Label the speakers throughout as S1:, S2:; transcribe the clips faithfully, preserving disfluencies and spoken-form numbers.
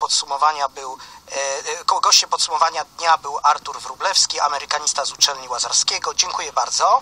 S1: podsumowania był, gościem podsumowania dnia był Artur Wróblewski, amerykanista z uczelni Łazarskiego. Dziękuję bardzo.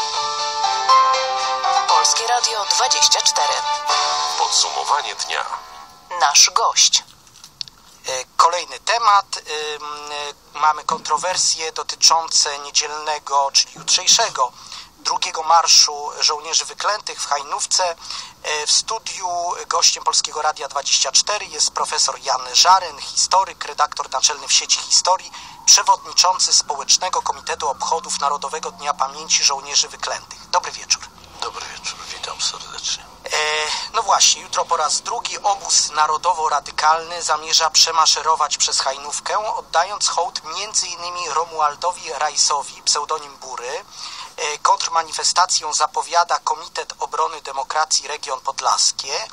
S2: Polskie Radio dwadzieścia cztery.
S3: Podsumowanie dnia.
S2: Nasz gość.
S1: Kolejny temat. Mamy kontrowersje dotyczące niedzielnego, czyli jutrzejszego drugiego marszu żołnierzy wyklętych w Hajnówce. W studiu gościem Polskiego Radia dwadzieścia cztery jest profesor Jan Żaryn, historyk, redaktor naczelny w sieci historii, przewodniczący Społecznego Komitetu Obchodów Narodowego Dnia Pamięci Żołnierzy Wyklętych. Dobry wieczór.
S4: Dobry wieczór, witam serdecznie.
S1: E, no właśnie, jutro po raz drugi obóz narodowo-radykalny zamierza przemaszerować przez Hajnówkę, oddając hołd między innymi Romualdowi Rajsowi, pseudonim Bury. E, kontrmanifestację zapowiada Komitet Obrony Demokracji Region Podlaskie. E,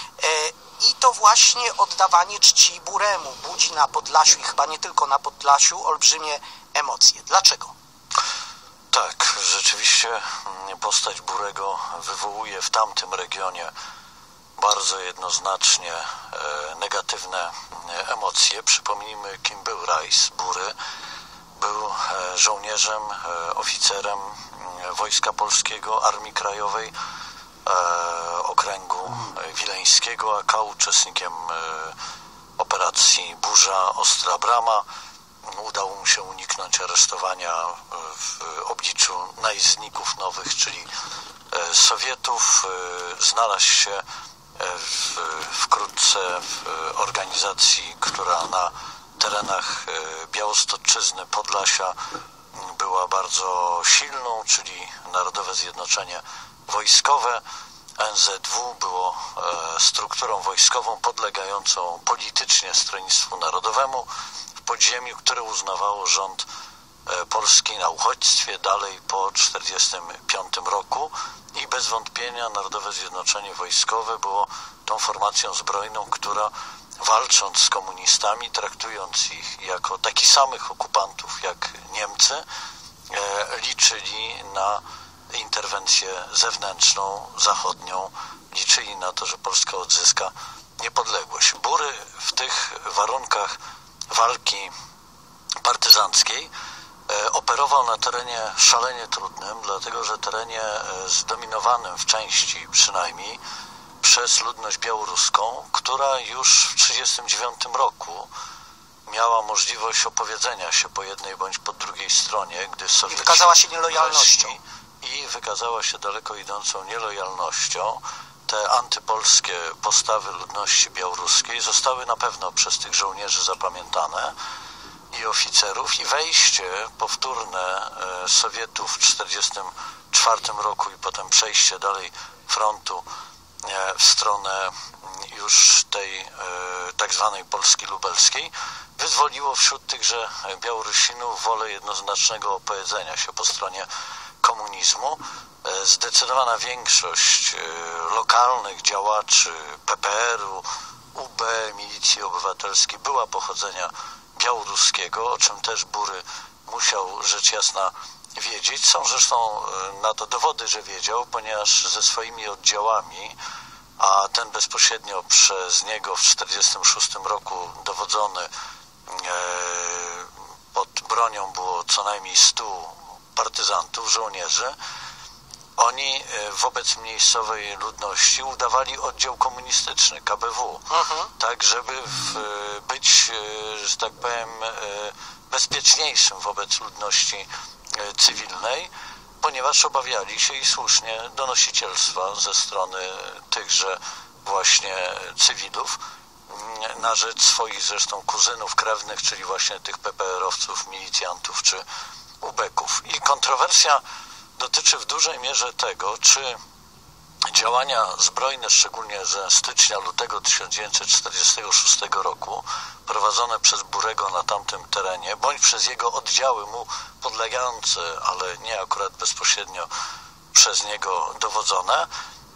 S1: I to właśnie oddawanie czci Buremu budzi na Podlasiu i chyba nie tylko na Podlasiu olbrzymie emocje. Dlaczego?
S4: Tak, rzeczywiście postać Burego wywołuje w tamtym regionie bardzo jednoznacznie e, negatywne emocje. Przypomnijmy, kim był Rajs. Bury był e, żołnierzem, e, oficerem e, Wojska Polskiego, Armii Krajowej, e, okręgu wileńskiego, a K, uczestnikiem e, operacji Burza, Ostra Brama. Udało mu się uniknąć aresztowania w obliczu najzdników nowych, czyli Sowietów. Znalazł się w, wkrótce w organizacji, która na terenach Białostoczyzny, Podlasia była bardzo silną, czyli Narodowe Zjednoczenie Wojskowe. N Z W było strukturą wojskową podlegającą politycznie Stronnictwu Narodowemu w podziemiu, które uznawało rząd polski na uchodźstwie dalej po tysiąc dziewięćset czterdziestym piątym roku i bez wątpienia Narodowe Zjednoczenie Wojskowe było tą formacją zbrojną, która walcząc z komunistami, traktując ich jako takich samych okupantów jak Niemcy, liczyli na interwencję zewnętrzną, zachodnią, liczyli na to, że Polska odzyska niepodległość. Bury w tych warunkach walki partyzanckiej operował na terenie szalenie trudnym, dlatego że terenie zdominowanym w części przynajmniej przez ludność białoruską, która już w tysiąc dziewięćset trzydziestym dziewiątym roku miała możliwość opowiedzenia się po jednej bądź po drugiej stronie, gdy Sowieci
S1: wykazała się nielojalnością.
S4: I wykazała się daleko idącą nielojalnością. Te antypolskie postawy ludności białoruskiej zostały na pewno przez tych żołnierzy zapamiętane i oficerów, i wejście powtórne Sowietów w tysiąc dziewięćset czterdziestym czwartym roku i potem przejście dalej frontu w stronę już tej tak zwanej Polski lubelskiej wyzwoliło wśród tychże Białorusinów wolę jednoznacznego opowiedzenia się po stronie komunizmu. Zdecydowana większość lokalnych działaczy P P R u, U B, Milicji Obywatelskiej była pochodzenia białoruskiego, o czym też Bury musiał rzecz jasna wiedzieć. Są zresztą na to dowody, że wiedział, ponieważ ze swoimi oddziałami, a ten bezpośrednio przez niego w tysiąc dziewięćset czterdziestym szóstym roku dowodzony, pod bronią było co najmniej stu partyzantów, żołnierzy, oni wobec miejscowej ludności udawali oddział komunistyczny, K B W, mhm. tak żeby w, być, że tak powiem, bezpieczniejszym wobec ludności cywilnej, ponieważ obawiali się i słusznie donosicielstwa ze strony tychże właśnie cywilów na rzecz swoich zresztą kuzynów krewnych, czyli właśnie tych P P R owców, milicjantów czy ubeków. I kontrowersja dotyczy w dużej mierze tego, czy działania zbrojne, szczególnie ze stycznia, lutego tysiąc dziewięćset czterdziestego szóstego roku, prowadzone przez Burego na tamtym terenie, bądź przez jego oddziały mu podlegające, ale nie akurat bezpośrednio przez niego dowodzone,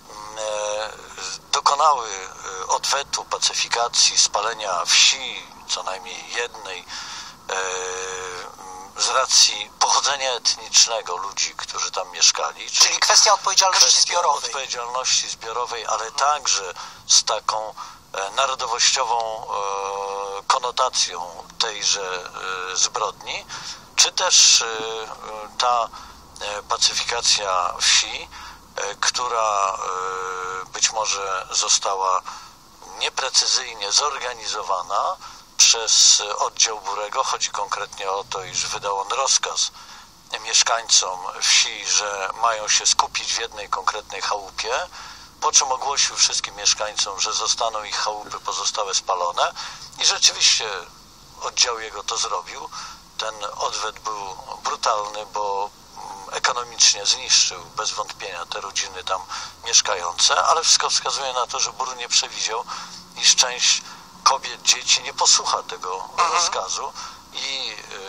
S4: dokonały odwetu, pacyfikacji, spalenia wsi, co najmniej jednej, z racji pochodzenia etnicznego ludzi, którzy tam mieszkali.
S1: Czyli, czyli kwestia odpowiedzialności
S4: kwestia
S1: zbiorowej.
S4: odpowiedzialności zbiorowej, ale hmm. także z taką e, narodowościową e, konotacją tejże e, zbrodni, czy też e, ta e, pacyfikacja wsi, e, która e, być może została nieprecyzyjnie zorganizowana przez oddział Burego. Chodzi konkretnie o to, iż wydał on rozkaz mieszkańcom wsi, że mają się skupić w jednej konkretnej chałupie, po czym ogłosił wszystkim mieszkańcom, że zostaną ich chałupy pozostałe spalone i rzeczywiście oddział jego to zrobił. Ten odwet był brutalny, bo ekonomicznie zniszczył bez wątpienia te rodziny tam mieszkające, ale wszystko wskazuje na to, że Bur nie przewidział, iż część kobiet, dzieci nie posłucha tego mhm. rozkazu i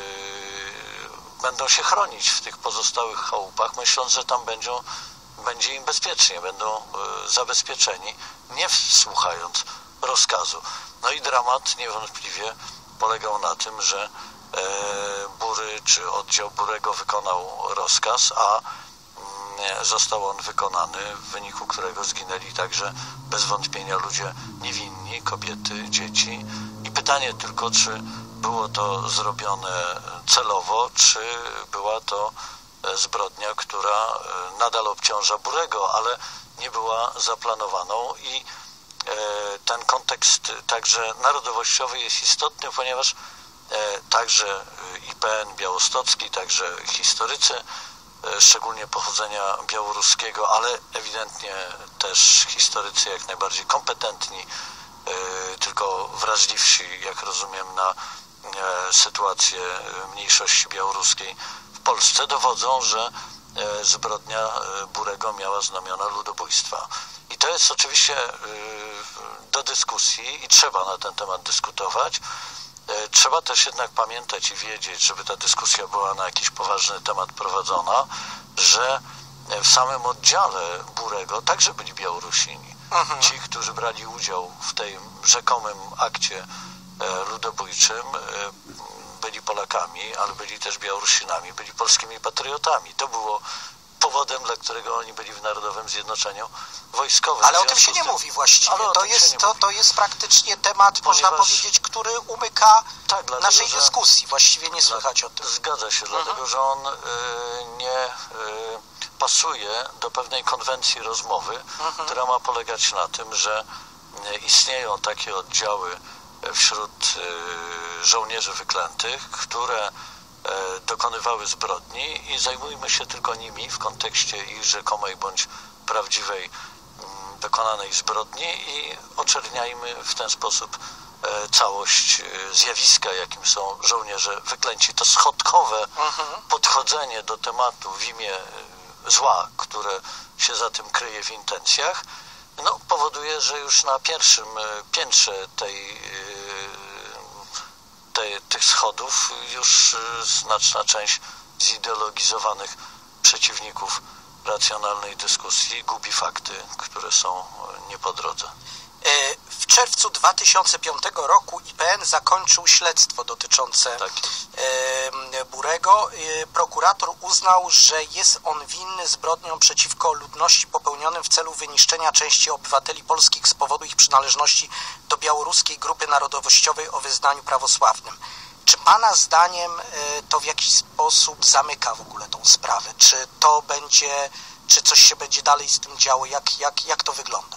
S4: yy, będą się chronić w tych pozostałych chałupach, myśląc, że tam będą, będzie im bezpiecznie, będą yy, zabezpieczeni, nie słuchając rozkazu. No i dramat niewątpliwie polegał na tym, że Bury czy oddział Burego wykonał rozkaz, a został on wykonany, w wyniku którego zginęli także bez wątpienia ludzie niewinni, kobiety, dzieci. I pytanie tylko, czy było to zrobione celowo, czy była to zbrodnia, która nadal obciąża Burego, ale nie była zaplanowaną. I ten kontekst także narodowościowy jest istotny, ponieważ także I P N białostocki, także historycy, szczególnie pochodzenia białoruskiego, ale ewidentnie też historycy jak najbardziej kompetentni, tylko wrażliwsi, jak rozumiem, na sytuację mniejszości białoruskiej w Polsce, dowodzą, że zbrodnia Burego miała znamiona ludobójstwa. I to jest oczywiście do dyskusji i trzeba na ten temat dyskutować. Trzeba też jednak pamiętać i wiedzieć, żeby ta dyskusja była na jakiś poważny temat prowadzona, że w samym oddziale Burego także byli Białorusini. Mhm. Ci, którzy brali udział w tej rzekomym akcie ludobójczym, byli Polakami, ale byli też Białorusinami, byli polskimi patriotami. To było powodem, dla którego oni byli w Narodowym Zjednoczeniu Wojskowym.
S1: Ale o tym się nie mówi właściwie. To jest, to, to jest praktycznie temat, Ponieważ, można powiedzieć, który umyka tak, dlatego, naszej dyskusji. Właściwie nie słychać o tym.
S4: Zgadza się, mhm. dlatego że on y, nie y, pasuje do pewnej konwencji rozmowy, mhm. która ma polegać na tym, że y, istnieją takie oddziały wśród y, żołnierzy wyklętych, które dokonywały zbrodni i zajmujmy się tylko nimi w kontekście ich rzekomej bądź prawdziwej dokonanej zbrodni i oczerniajmy w ten sposób całość zjawiska, jakim są żołnierze wyklęci. To schodkowe mhm. podchodzenie do tematu w imię zła, które się za tym kryje w intencjach, no, powoduje, że już na pierwszym piętrze tej Te, tych schodów już znaczna część zideologizowanych przeciwników racjonalnej dyskusji gubi fakty, które są nie po drodze.
S1: W czerwcu dwa tysiące piątego roku I P N zakończył śledztwo dotyczące tak. Burego. Prokurator uznał, że jest on winny zbrodniom przeciwko ludności popełnionym w celu wyniszczenia części obywateli polskich z powodu ich przynależności do białoruskiej grupy narodowościowej o wyznaniu prawosławnym. Czy Pana zdaniem to w jakiś sposób zamyka w ogóle tą sprawę? Czy to będzie, czy coś się będzie dalej z tym działo? Jak, jak, jak to wygląda?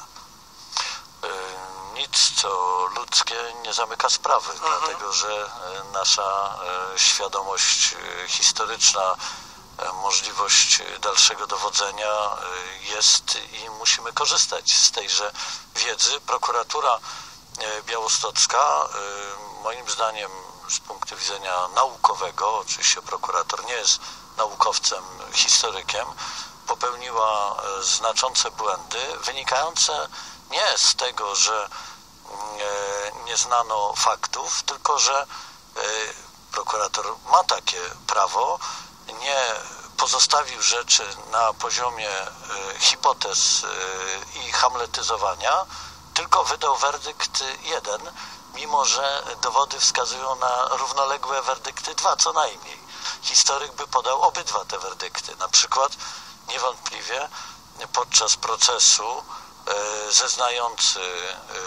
S4: Nic, co ludzkie, nie zamyka sprawy, mhm. dlatego że nasza świadomość historyczna, możliwość dalszego dowodzenia jest i musimy korzystać z tejże wiedzy. Prokuratura białostocka, moim zdaniem z punktu widzenia naukowego, oczywiście prokurator nie jest naukowcem, historykiem, popełniła znaczące błędy wynikające nie z tego, że nie znano faktów, tylko że prokurator ma takie prawo, nie pozostawił rzeczy na poziomie hipotez i hamletyzowania, tylko wydał werdykt jeden, mimo że dowody wskazują na równoległe werdykty dwa co najmniej. historyk by podał obydwa te werdykty. Na przykład niewątpliwie podczas procesu zeznający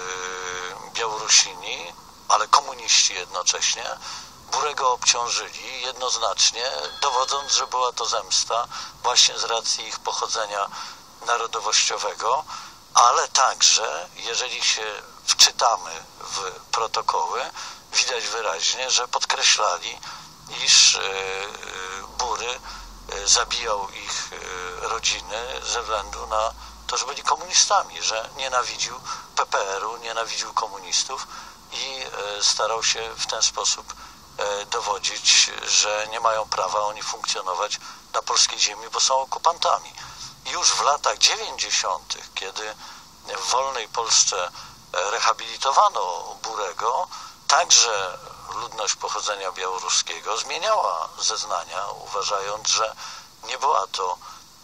S4: Białorusini, ale komuniści jednocześnie, Burego obciążyli jednoznacznie, dowodząc, że była to zemsta właśnie z racji ich pochodzenia narodowościowego, ale także, jeżeli się wczytamy w protokoły, widać wyraźnie, że podkreślali, iż Bury zabijał ich rodziny ze względu na to, że byli komunistami, że nienawidził P P R u, nienawidził komunistów i starał się w ten sposób dowodzić, że nie mają prawa oni funkcjonować na polskiej ziemi, bo są okupantami. Już w latach dziewięćdziesiątych, kiedy w wolnej Polsce rehabilitowano Burego, także ludność pochodzenia białoruskiego zmieniała zeznania, uważając, że nie była to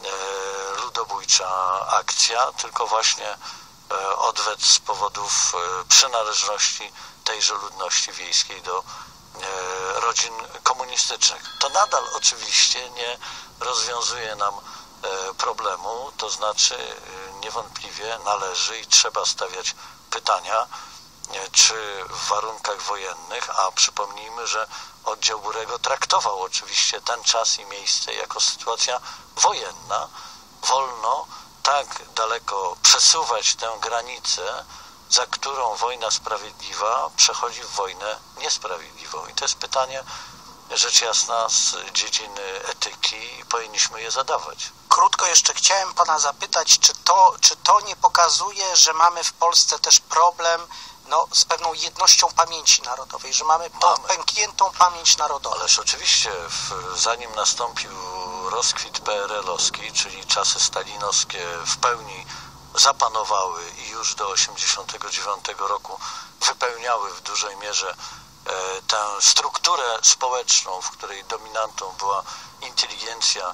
S4: ludobójcza akcja, tylko właśnie odwet z powodów przynależności tejże ludności wiejskiej do rodzin komunistycznych. To nadal oczywiście nie rozwiązuje nam problemu, to znaczy niewątpliwie należy i trzeba stawiać pytania, czy w warunkach wojennych, a przypomnijmy, że oddział Burego traktował oczywiście ten czas i miejsce jako sytuacja wojenna, wolno tak daleko przesuwać tę granicę, za którą wojna sprawiedliwa przechodzi w wojnę niesprawiedliwą. I to jest pytanie, rzecz jasna, z dziedziny etyki i powinniśmy je zadawać.
S1: Krótko jeszcze chciałem pana zapytać, czy to, czy to nie pokazuje, że mamy w Polsce też problem no, z pewną jednością pamięci narodowej, że mamy, mamy. pękniętą pamięć narodową?
S4: Ależ oczywiście, w, zanim nastąpił rozkwit P R L owski, czyli czasy stalinowskie w pełni zapanowały i już do osiemdziesiątego dziewiątego roku wypełniały w dużej mierze e, tę strukturę społeczną, w której dominantą była inteligencja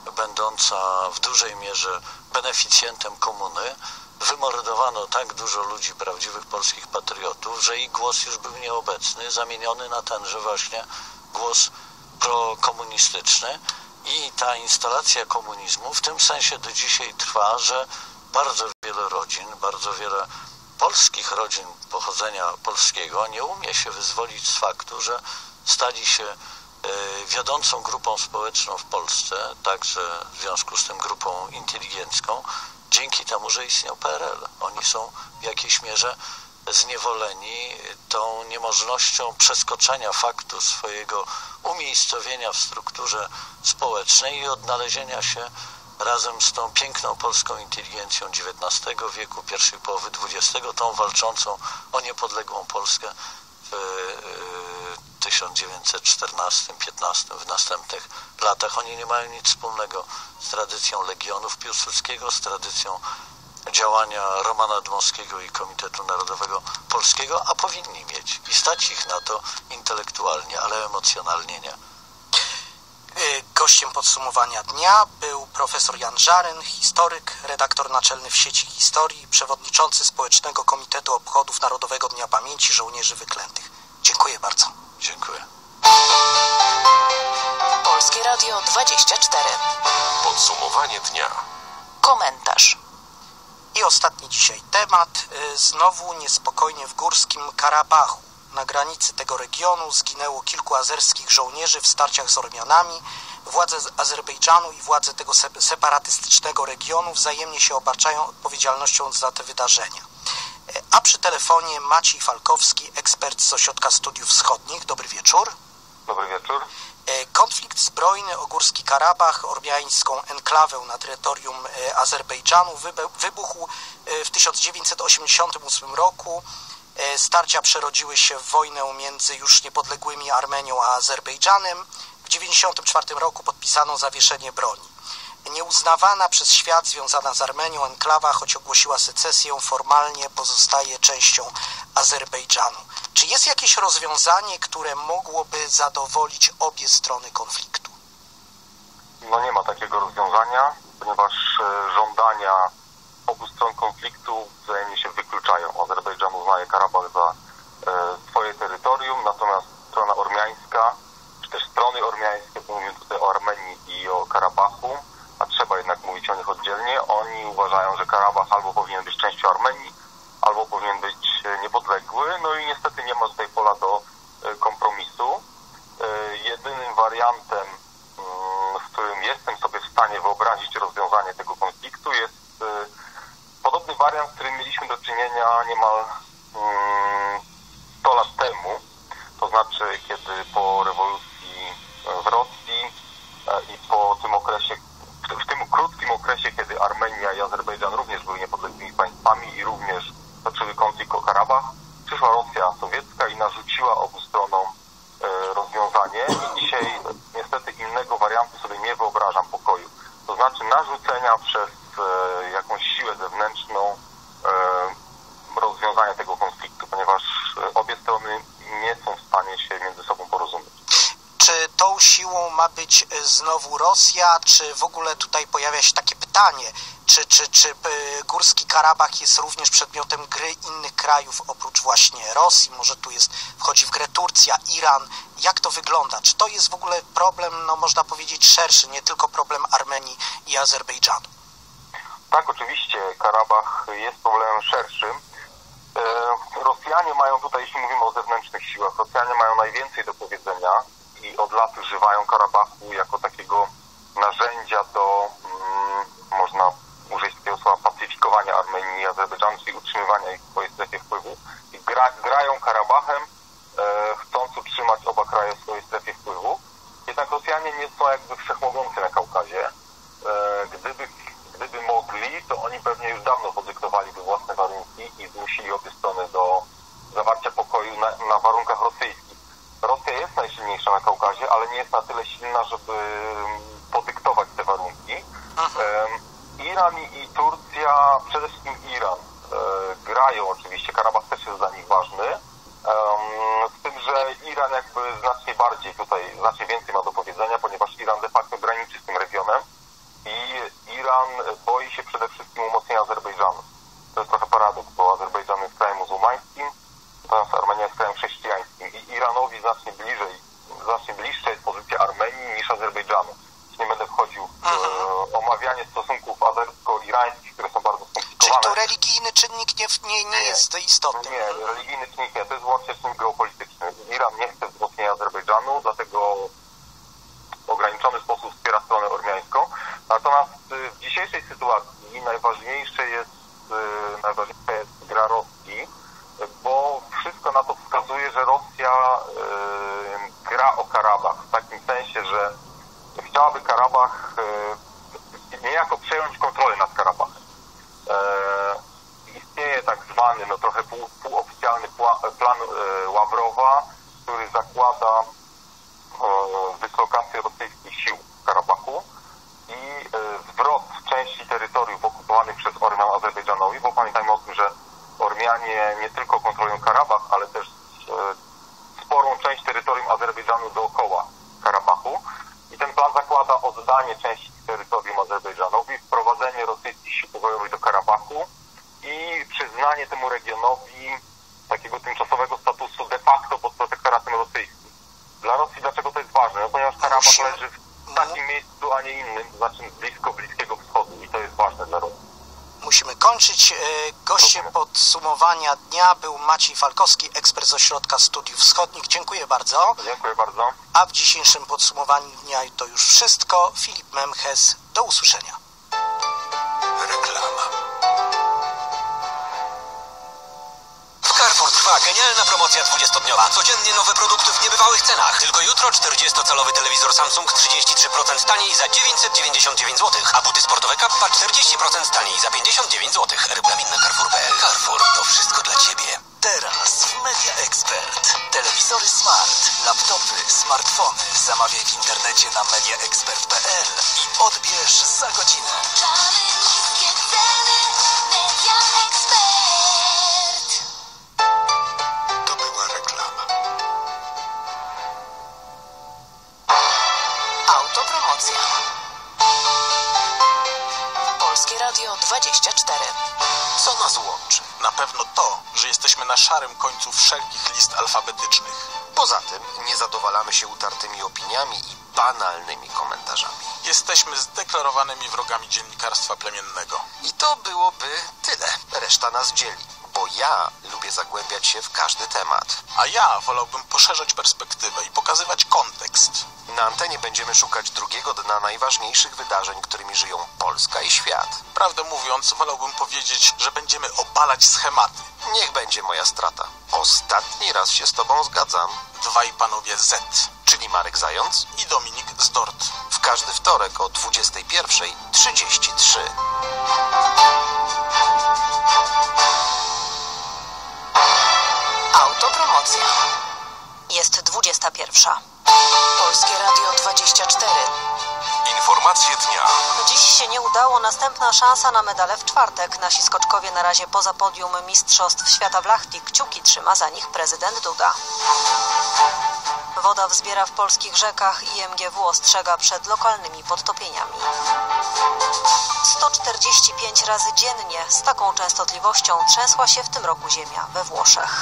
S4: będąca w dużej mierze beneficjentem komuny, wymordowano tak dużo ludzi, prawdziwych polskich patriotów, że ich głos już był nieobecny, zamieniony na tenże właśnie głos prokomunistyczny i ta instalacja komunizmu w tym sensie do dzisiaj trwa, że bardzo wiele rodzin, bardzo wiele polskich rodzin pochodzenia polskiego nie umie się wyzwolić z faktu, że stali się wiodącą grupą społeczną w Polsce, także w związku z tym grupą inteligencką, dzięki temu, że istniał P R L. Oni są w jakiejś mierze zniewoleni tą niemożnością przeskoczenia faktu swojego umiejscowienia w strukturze społecznej i odnalezienia się razem z tą piękną polską inteligencją dziewiętnastego wieku, pierwszej połowy dwudziestego, tą walczącą o niepodległą Polskę w tysiąc dziewięćset czternastym piętnastym, w następnych latach. Oni nie mają nic wspólnego z tradycją Legionów Piłsudskiego, z tradycją działania Romana Dmowskiego i Komitetu Narodowego Polskiego, a powinni mieć. I stać ich na to intelektualnie, ale emocjonalnie nie.
S1: Gościem podsumowania dnia był profesor Jan Żaryn, historyk, redaktor naczelny w Sieci Historii, przewodniczący Społecznego Komitetu Obchodów Narodowego Dnia Pamięci Żołnierzy Wyklętych. Dziękuję bardzo.
S4: Dziękuję.
S2: Polskie Radio dwadzieścia cztery.
S3: Podsumowanie dnia.
S2: Komentarz.
S1: I ostatni dzisiaj temat. Znowu niespokojnie w Górskim Karabachu. Na granicy tego regionu zginęło kilku azerskich żołnierzy w starciach z Ormianami. Władze Azerbejdżanu i władze tego separatystycznego regionu wzajemnie się obarczają odpowiedzialnością za te wydarzenia. A przy telefonie Maciej Falkowski, ekspert z Ośrodka Studiów Wschodnich. Dobry wieczór.
S5: Dobry wieczór.
S1: Konflikt zbrojny o Górski Karabach, ormiańską enklawę na terytorium Azerbejdżanu, wybuchł w tysiąc dziewięćset osiemdziesiątym ósmym roku. Starcia przerodziły się w wojnę między już niepodległymi Armenią a Azerbejdżanem. W tysiąc dziewięćset dziewięćdziesiątym czwartym roku podpisano zawieszenie broni. Nieuznawana przez świat związana z Armenią enklawa, choć ogłosiła secesję, formalnie pozostaje częścią Azerbejdżanu. Czy jest jakieś rozwiązanie, które mogłoby zadowolić obie strony konfliktu?
S5: No nie ma takiego rozwiązania, ponieważ żądania obu stron konfliktu wzajemnie się wykluczają. Azerbejdżan uznaje Karabach za e, swoje terytorium, natomiast strona ormiańska, czy też strony ormiańskie, do kompromisu. Jedynym wariantem, w którym jestem sobie w stanie wyobrazić rozwiązanie tego konfliktu, jest podobny wariant, z którym mieliśmy do czynienia niemal sto lat temu, to znaczy kiedy po rewolucji w Rosji i po tym okresie, w tym krótkim okresie, kiedy Armenia i Azerbejdżan również były niepodległymi państwami i również toczyły konflikt o Karabach, przyszła Rosja sowiecka i narzuciła obu stronom rozwiązanie i dzisiaj niestety innego wariantu sobie nie wyobrażam pokoju. To znaczy narzucenia przez jakąś siłę zewnętrzną rozwiązania tego konfliktu, ponieważ obie strony nie są w stanie się między sobą porozumieć.
S1: Czy tą siłą ma być znowu Rosja, czy w ogóle tutaj pojawia się takie pytanie, czy, czy, czy Górski Karabach jest również przedmiotem gry innych krajów oprócz właśnie Rosji, może tu jest, wchodzi w grę Turcja, Iran, jak to wygląda? Czy to jest w ogóle problem, no można powiedzieć szerszy, nie tylko problem Armenii i Azerbejdżanu?
S5: Tak, oczywiście Karabach jest problemem szerszym. Rosjanie mają tutaj, jeśli mówimy o zewnętrznych siłach, Rosjanie mają najwięcej do powiedzenia i od lat używają Karabachu jako takiego narzędzia do, mm, można użyć takiego słowa, pacyfikowania Armenii i Azerbejdżanu, czyli utrzymywania ich w swojej strefie wpływu. I gra, grają Karabachem, e, chcąc utrzymać oba kraje w swojej strefie wpływu. Jednak Rosjanie nie są jakby wszechmogący na Kaukazie. E, gdyby, gdyby mogli, to oni pewnie już dawno podyktowaliby własne warunki i zmusili obie strony do zawarcia pokoju na, na warunkach rosyjskich. Rosja jest najsilniejsza na Kaukazie, ale nie jest na tyle silna, żeby podyktować te warunki. Iran i Turcja, przede wszystkim Iran, grają oczywiście, Karabach też jest dla nich ważny, z tym, że Iran jakby znacznie bardziej tutaj, znacznie więcej ma do powiedzenia, ponieważ Iran de facto graniczy z tym regionem i Iran boi się przede wszystkim umocnienia Azerbejdżanu. To jest trochę paradoks, bo Azerbejdżan jest krajem muzułmańskim, natomiast Armenia jest krajem chrześcijańskim i Iranowi znacznie bliżej, znacznie bliższa jest pozycja Armenii niż Azerbejdżanu. Nie będę wchodził w e, omawianie stosunków azersko-irańskich, które są bardzo skomplikowane.
S1: Czyli tu religijny czynnik nie, nie, nie jest istotny.
S5: Nie, religijny czynnik nie, to jest wyłącznie czynnik geopolityczny. Iran nie chce wzmocnienia Azerbejdżanu, dlatego w ograniczony sposób wspiera stronę ormiańską. Natomiast w dzisiejszej sytuacji najważniejsze jest, najważniejsza jest gra Rosji, bo wszystko na to wskazuje, że Rosja y, gra o Karabach, w takim sensie, że chciałaby Karabach y, niejako przejąć kontrolę nad Karabachem. Y, istnieje tak zwany, no trochę pół, półoficjalny plan y, Ławrowa, który zakłada y, dyslokację rosyjskich sił w Karabachu i y, zwrot części terytoriów okupowanych przez Ormian Azerbejdżanowi, bo pamiętajmy o tym, że Ormianie nie tylko kontrolują Karabach, ale też e, sporą część terytorium Azerbejdżanu dookoła Karabachu. I ten plan zakłada oddanie części terytorium Azerbejdżanowi, wprowadzenie rosyjskich sił pokojowych do Karabachu i przyznanie temu regionowi takiego tymczasowego statusu de facto pod protektoratem rosyjskim. Dla Rosji dlaczego to jest ważne? No, ponieważ Karabach leży w takim miejscu, a nie innym, to znaczy blisko Bliskiego Wschodu i to jest ważne dla Rosji.
S1: Musimy kończyć. Gościem podsumowania dnia był Maciej Falkowski, ekspert z Ośrodka Studiów Wschodnich. Dziękuję bardzo.
S5: Dziękuję bardzo.
S1: A w dzisiejszym podsumowaniu dnia to już wszystko. Filip Memches, do usłyszenia.
S3: Reklama. W Carrefour trwa genialna promocja dwudziestodniowa. Codziennie nowe produkty w niebywałych cenach. Tylko jutro czterdziestocalowy telewizor Samsung trzydzieści trzy procent taniej za dziewięćset dziewięćdziesiąt dziewięć złotych, a buty sportowe Kappa czterdzieści procent taniej za pięćdziesiąt dziewięć złotych. Regulamin na carrefour kropka p l. Carrefour, to wszystko dla Ciebie.
S6: Teraz w Media Expert. Telewizory smart, laptopy, smartfony. Zamawiaj w internecie na media expert kropka p l i odbierz za godzinę.
S7: Niskie ceny, Media Expert.
S3: To była reklama.
S2: Autopromocja. Polskie Radio dwadzieścia cztery.
S8: Co nas łączy? Na pewno to, że jesteśmy na szarym końcu wszelkich list alfabetycznych.
S9: Poza tym nie zadowalamy się utartymi opiniami i banalnymi komentarzami.
S8: Jesteśmy zdeklarowanymi wrogami dziennikarstwa plemiennego.
S9: I to byłoby tyle. Reszta nas dzieli, bo bo ja lubię zagłębiać się w każdy temat.
S8: A ja wolałbym poszerzać perspektywę i pokazywać kontekst.
S9: Na antenie będziemy szukać drugiego dna najważniejszych wydarzeń, którymi żyją Polska i świat.
S8: Prawdę mówiąc, wolałbym powiedzieć, że będziemy obalać schematy.
S9: Niech będzie moja strata. Ostatni raz się z tobą zgadzam.
S8: Dwaj panowie Z
S9: Czyli Marek Zając
S8: i Dominik Zdort.
S9: w każdy wtorek o dwudziestej pierwszej trzydzieści trzy.
S2: Autopromocja.
S10: Jest dwudziesta pierwsza.
S2: Polskie Radio dwadzieścia cztery.
S6: Informacje dnia.
S10: Dziś się nie udało. Następna szansa na medale w czwartek. Nasi skoczkowie na razie poza podium Mistrzostw Świata w Lahti. Kciuki trzyma za nich prezydent Duda. Woda wzbiera w polskich rzekach i M G W ostrzega przed lokalnymi podtopieniami. sto czterdzieści pięć razy dziennie z taką częstotliwością trzęsła się w tym roku ziemia we Włoszech.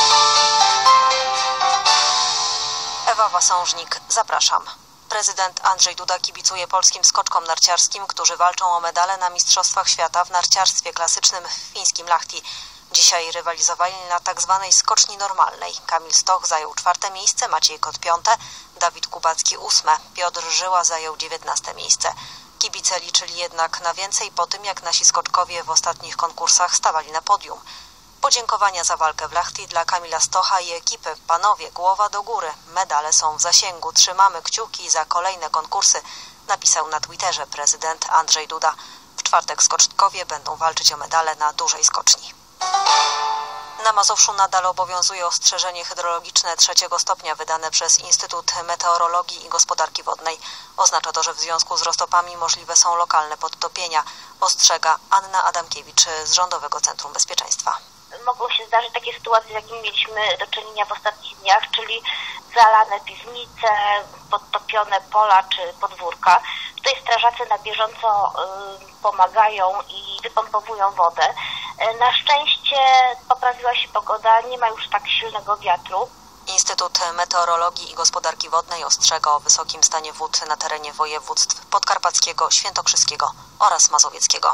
S10: Ewa Wasążnik, zapraszam. Prezydent Andrzej Duda kibicuje polskim skoczkom narciarskim, którzy walczą o medale na Mistrzostwach Świata w narciarstwie klasycznym w fińskim Lahti. Dzisiaj rywalizowali na tak zwanej skoczni normalnej. Kamil Stoch zajął czwarte miejsce, Maciej Kot piąte, Dawid Kubacki ósme, Piotr Żyła zajął dziewiętnaste miejsce. Kibice liczyli jednak na więcej po tym, jak nasi skoczkowie w ostatnich konkursach stawali na podium. Podziękowania za walkę w Lahti dla Kamila Stocha i ekipy. Panowie, głowa do góry. Medale są w zasięgu. Trzymamy kciuki za kolejne konkursy, napisał na Twitterze prezydent Andrzej Duda. W czwartek skoczkowie będą walczyć o medale na dużej skoczni. Na Mazowszu nadal obowiązuje ostrzeżenie hydrologiczne trzeciego stopnia wydane przez Instytut Meteorologii i Gospodarki Wodnej. Oznacza to, że w związku z roztopami możliwe są lokalne podtopienia. Ostrzega Anna Adamkiewicz z Rządowego Centrum Bezpieczeństwa.
S11: Mogą się zdarzyć takie sytuacje, z jakimi mieliśmy do czynienia w ostatnich dniach, czyli zalane piwnice, podtopione pola czy podwórka. Tutaj strażacy na bieżąco y, pomagają i wypompowują wodę. Y, na szczęście poprawiła się pogoda, nie ma już tak silnego wiatru.
S10: Instytut Meteorologii i Gospodarki Wodnej ostrzega o wysokim stanie wód na terenie województw podkarpackiego, świętokrzyskiego oraz mazowieckiego.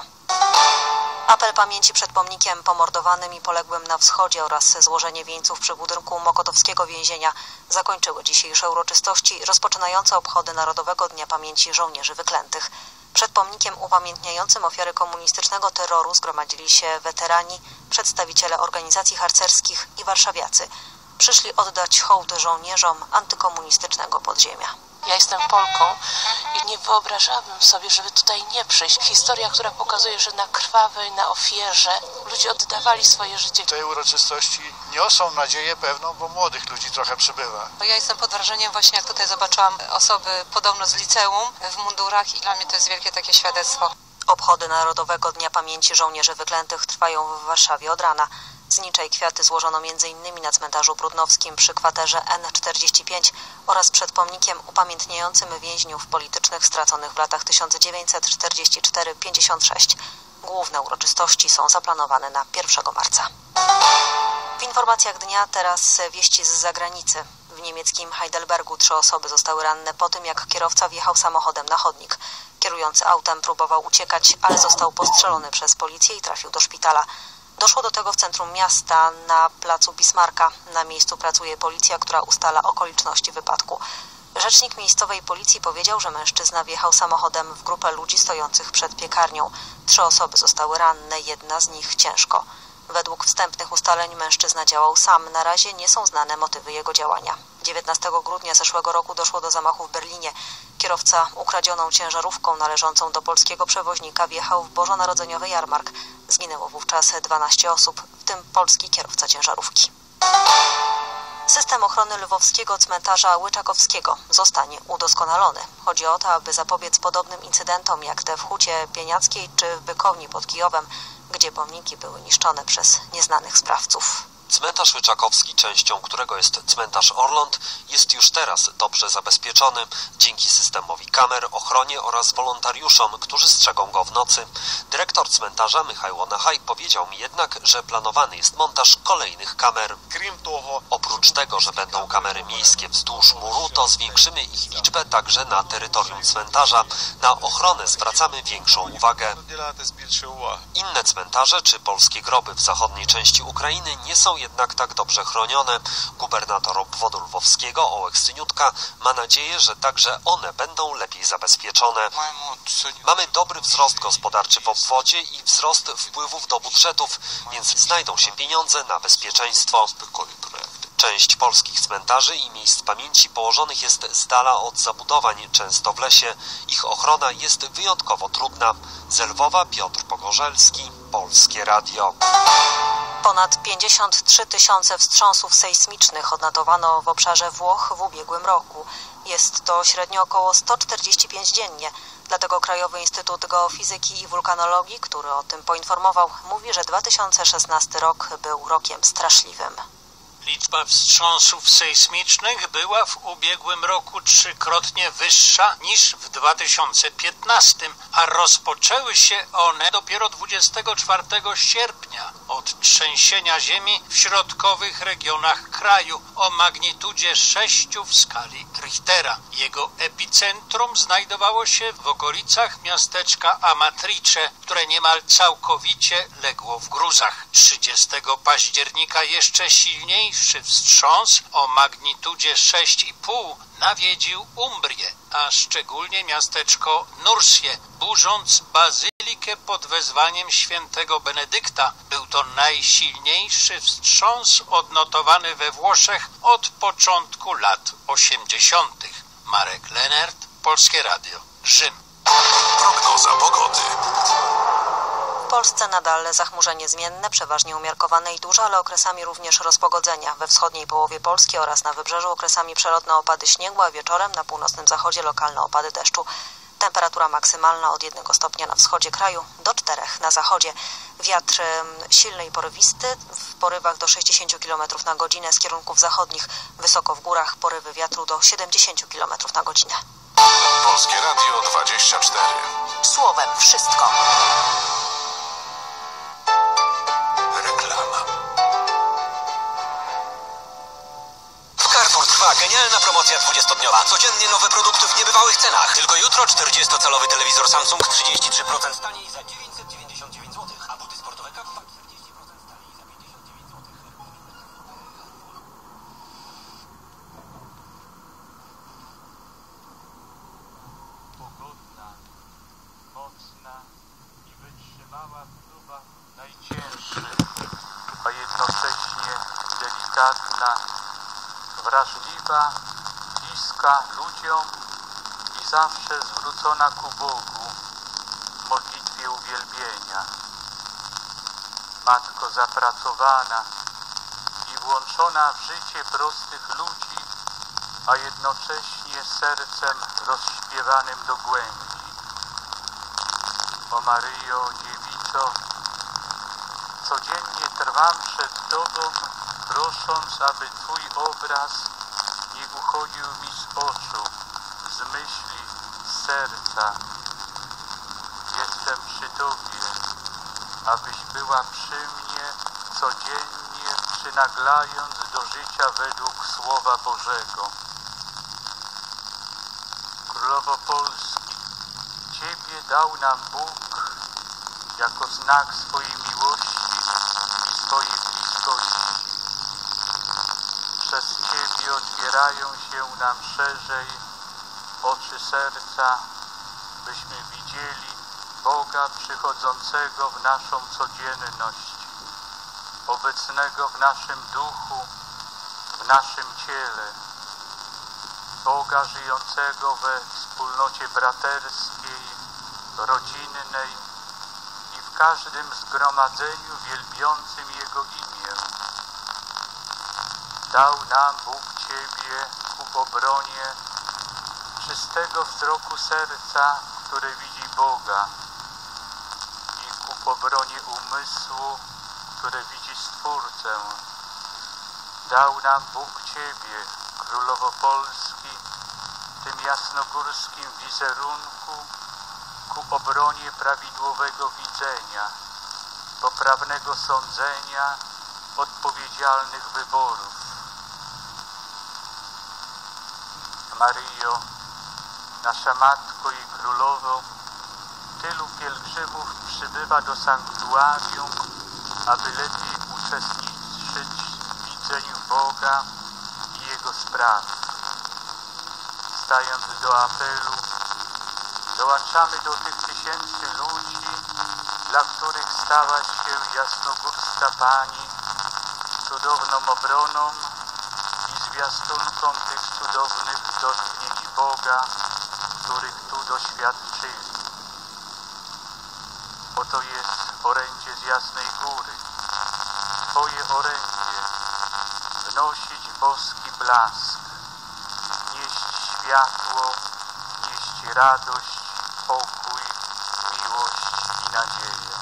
S10: Apel pamięci przed pomnikiem pomordowanym i poległym na wschodzie oraz złożenie wieńców przy budynku Mokotowskiego Więzienia zakończyły dzisiejsze uroczystości rozpoczynające obchody Narodowego Dnia Pamięci Żołnierzy Wyklętych. Przed pomnikiem upamiętniającym ofiary komunistycznego terroru zgromadzili się weterani, przedstawiciele organizacji harcerskich i warszawiacy. Przyszli oddać hołd żołnierzom antykomunistycznego podziemia.
S2: Ja jestem Polką i nie wyobrażałabym sobie, żeby tutaj nie przyjść. Historia, która pokazuje, że na krwawej, na ofierze ludzie oddawali swoje życie.
S12: Te uroczystości niosą nadzieję pewną, bo młodych ludzi trochę przybywa.
S13: Ja jestem pod wrażeniem właśnie, jak tutaj zobaczyłam osoby podobno z liceum w mundurach i dla mnie to jest wielkie takie świadectwo.
S10: Obchody Narodowego Dnia Pamięci Żołnierzy Wyklętych trwają w Warszawie od rana. Znicze i kwiaty złożono między innymi na cmentarzu Brudnowskim przy kwaterze N czterdzieści pięć oraz przed pomnikiem upamiętniającym więźniów politycznych straconych w latach tysiąc dziewięćset czterdziesty czwarty do pięćdziesiątego szóstego. Główne uroczystości są zaplanowane na pierwszego marca. W informacjach dnia teraz wieści z zagranicy. W niemieckim Heidelbergu trzy osoby zostały ranne po tym, jak kierowca wjechał samochodem na chodnik. Kierujący autem próbował uciekać, ale został postrzelony przez policję i trafił do szpitala. Doszło do tego w centrum miasta, na placu Bismarcka. Na miejscu pracuje policja, która ustala okoliczności wypadku. Rzecznik miejscowej policji powiedział, że mężczyzna wjechał samochodem w grupę ludzi stojących przed piekarnią. Trzy osoby zostały ranne, jedna z nich ciężko. Według wstępnych ustaleń mężczyzna działał sam. Na razie nie są znane motywy jego działania. dziewiętnastego grudnia zeszłego roku doszło do zamachu w Berlinie. Kierowca ukradzioną ciężarówką należącą do polskiego przewoźnika wjechał w bożonarodzeniowy jarmark. Zginęło wówczas dwanaście osób, w tym polski kierowca ciężarówki. System ochrony lwowskiego cmentarza Łyczakowskiego zostanie udoskonalony. Chodzi o to, aby zapobiec podobnym incydentom jak te w Hucie Pieniackiej czy w Bykowni pod Kijowem, gdzie pomniki były niszczone przez nieznanych sprawców.
S14: Cmentarz Łyczakowski, częścią którego jest cmentarz Orląt, jest już teraz dobrze zabezpieczony dzięki systemowi kamer, ochronie oraz wolontariuszom, którzy strzegą go w nocy. Dyrektor cmentarza Michał Onachaj powiedział mi jednak, że planowany jest montaż kolejnych kamer. Oprócz tego, że będą kamery miejskie wzdłuż muru, to zwiększymy ich liczbę także na terytorium cmentarza. Na ochronę zwracamy większą uwagę. Inne cmentarze czy polskie groby w zachodniej części Ukrainy nie są jednak tak dobrze chronione. Gubernator obwodu lwowskiego Ołek Syniutka ma nadzieję, że także one będą lepiej zabezpieczone. Mamy dobry wzrost gospodarczy w obwodzie i wzrost wpływów do budżetów, więc znajdą się pieniądze na bezpieczeństwo. Część polskich cmentarzy i miejsc pamięci położonych jest z dala od zabudowań, często w lesie. Ich ochrona jest wyjątkowo trudna. Z Lwowa Piotr Pogorzelski, Polskie Radio.
S10: Ponad pięćdziesiąt trzy tysiące wstrząsów sejsmicznych odnotowano w obszarze Włoch w ubiegłym roku. Jest to średnio około sto czterdzieści pięć dziennie. Dlatego Krajowy Instytut Geofizyki i Wulkanologii, który o tym poinformował, mówi, że dwa tysiące szesnasty rok był rokiem straszliwym.
S15: Liczba wstrząsów sejsmicznych była w ubiegłym roku trzykrotnie wyższa niż w dwa tysiące piętnastym, a rozpoczęły się one dopiero dwudziestego czwartego sierpnia od trzęsienia ziemi w środkowych regionach kraju o magnitudzie sześć w skali Richtera. Jego epicentrum znajdowało się w okolicach miasteczka Amatrice, które niemal całkowicie legło w gruzach. trzydziestego października jeszcze silniejszy wstrząs o magnitudzie sześć i pół nawiedził Umbrię, a szczególnie miasteczko Nursie, burząc bazylikę pod wezwaniem świętego Benedykta. Był to najsilniejszy wstrząs odnotowany we Włoszech od początku lat osiemdziesiątych. Marek Lenert, Polskie Radio, Rzym.
S6: Prognoza pogody.
S10: W Polsce nadal zachmurzenie zmienne, przeważnie umiarkowane i duże, ale okresami również rozpogodzenia. We wschodniej połowie Polski oraz na wybrzeżu okresami przelotne opady śniegu, a wieczorem na północnym zachodzie lokalne opady deszczu. Temperatura maksymalna od jednego stopnia na wschodzie kraju do czterech na zachodzie. Wiatr silny i porywisty, w porywach do sześćdziesiąt kilometrów na godzinę z kierunków zachodnich. Wysoko w górach porywy wiatru do siedemdziesiąt kilometrów na godzinę.
S6: Polskie Radio dwadzieścia cztery.
S10: Słowem wszystko.
S6: Reklama.
S3: W Carrefour trwa genialna promocja dwudziestodniowa. Codziennie nowe produkty w niebywałych cenach. Tylko jutro czterdziestocalowy telewizor Samsung trzydzieści trzy procent taniej za dziewięćset dziewięćdziesiąt dziewięć złotych, a buty sportowe Kappa czterdzieści procent taniej za pięćdziesiąt dziewięć złotych.
S16: Pogodna, mocna i wytrzymała próba najcięższych, a jednocześnie delikatna, wrażliwa, bliska ludziom i zawsze zwrócona ku Bogu w modlitwie uwielbienia. Matko zapracowana i włączona w życie prostych ludzi, a jednocześnie sercem rozśpiewanym do głębi. O Maryjo, Dziewico, codziennie trwam przed Tobą, prosząc, aby Twój obraz nie uchodził mi z oczu, z myśli, z serca. Jestem przy Tobie, abyś była przy mnie codziennie, przynaglając do życia według Słowa Bożego. Królowo Polski, Ciebie dał nam Bóg jako znak swojej miłości i swojej bliskości. Przez Ciebie otwierają się nam szerzej oczy serca, byśmy widzieli Boga przychodzącego w naszą codzienność, obecnego w naszym duchu, w naszym ciele, Boga żyjącego we wspólnocie braterskiej, rodzinnej i w każdym zgromadzeniu wielbiącym Jego imię. Dał nam Bóg Ciebie ku obronie czystego wzroku serca, które widzi Boga, i ku obronie umysłu, które widzi Stwórcę, dał nam Bóg Ciebie, Królowo Polski, w tym jasnogórskim wizerunku ku obronie prawidłowego widzenia, poprawnego sądzenia, odpowiedzialnych wyborów. Maryjo, nasza Matko i Królowo, tylu pielgrzymów przybywa do sanktuarium, aby lepiej uczestniczyć w widzeniu Boga i Jego spraw. Stając do apelu, dołączamy do tych tysięcy ludzi, dla których stała się jasnogórska Pani cudowną obroną i zwiastunką tych cudownych dotknięć Boga, których tu doświadczyli. Oto jest orędzie z Jasnej Góry, Twoje orędzie, wnosić boski blask, nieść światło, nieść radość, pokój, miłość i nadzieję.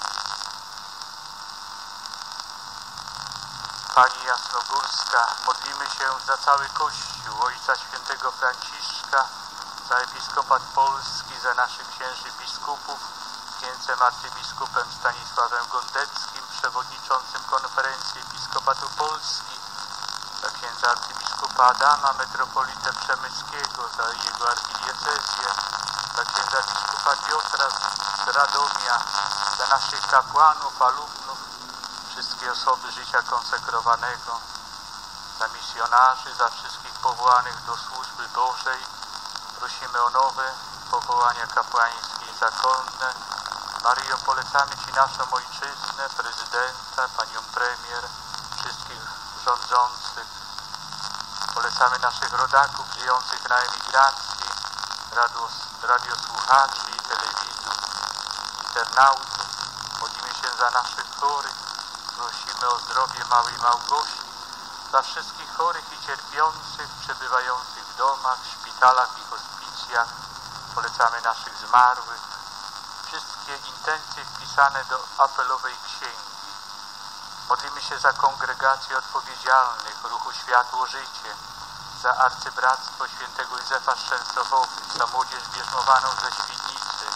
S16: Pani Jasnogórska, modlimy się za cały Kościół, Ojca Świętego Franciszka, za Episkopat Polski, za naszych księży biskupów, księdzem arcybiskupem Stanisławem Gondeckim, przewodniczącym Konferencji Episkopatu Polski, za księdza arcybiskupa Adama, metropolitę Przemyskiego, za jego archidiecezję, za księdza biskupa Piotra z Radomia, za naszych kapłanów, alumnów, wszystkie osoby życia konsekrowanego, za misjonarzy, za wszystkich powołanych do służby Bożej. Prosimy o nowe powołania kapłańskie i zakonne. Maryjo, polecamy Ci naszą ojczyznę, prezydenta, panią premier, wszystkich rządzących. Polecamy naszych rodaków żyjących na emigracji, radio, radiosłuchaczy i telewizów, internautów. Modlimy się za naszych chorych. Prosimy o zdrowie małej Małgosi, za wszystkich chorych i cierpiących, przebywających w domach, szpitalach i hospicjach. Polecamy naszych zmarłych. Wszystkie intencje wpisane do apelowej księgi. Modlimy się za kongregacje odpowiedzialnych Ruchu Światło Życie, za Arcybractwo Świętego Józefa z Częstochowy, za młodzież bierzmowaną ze Świdnicy.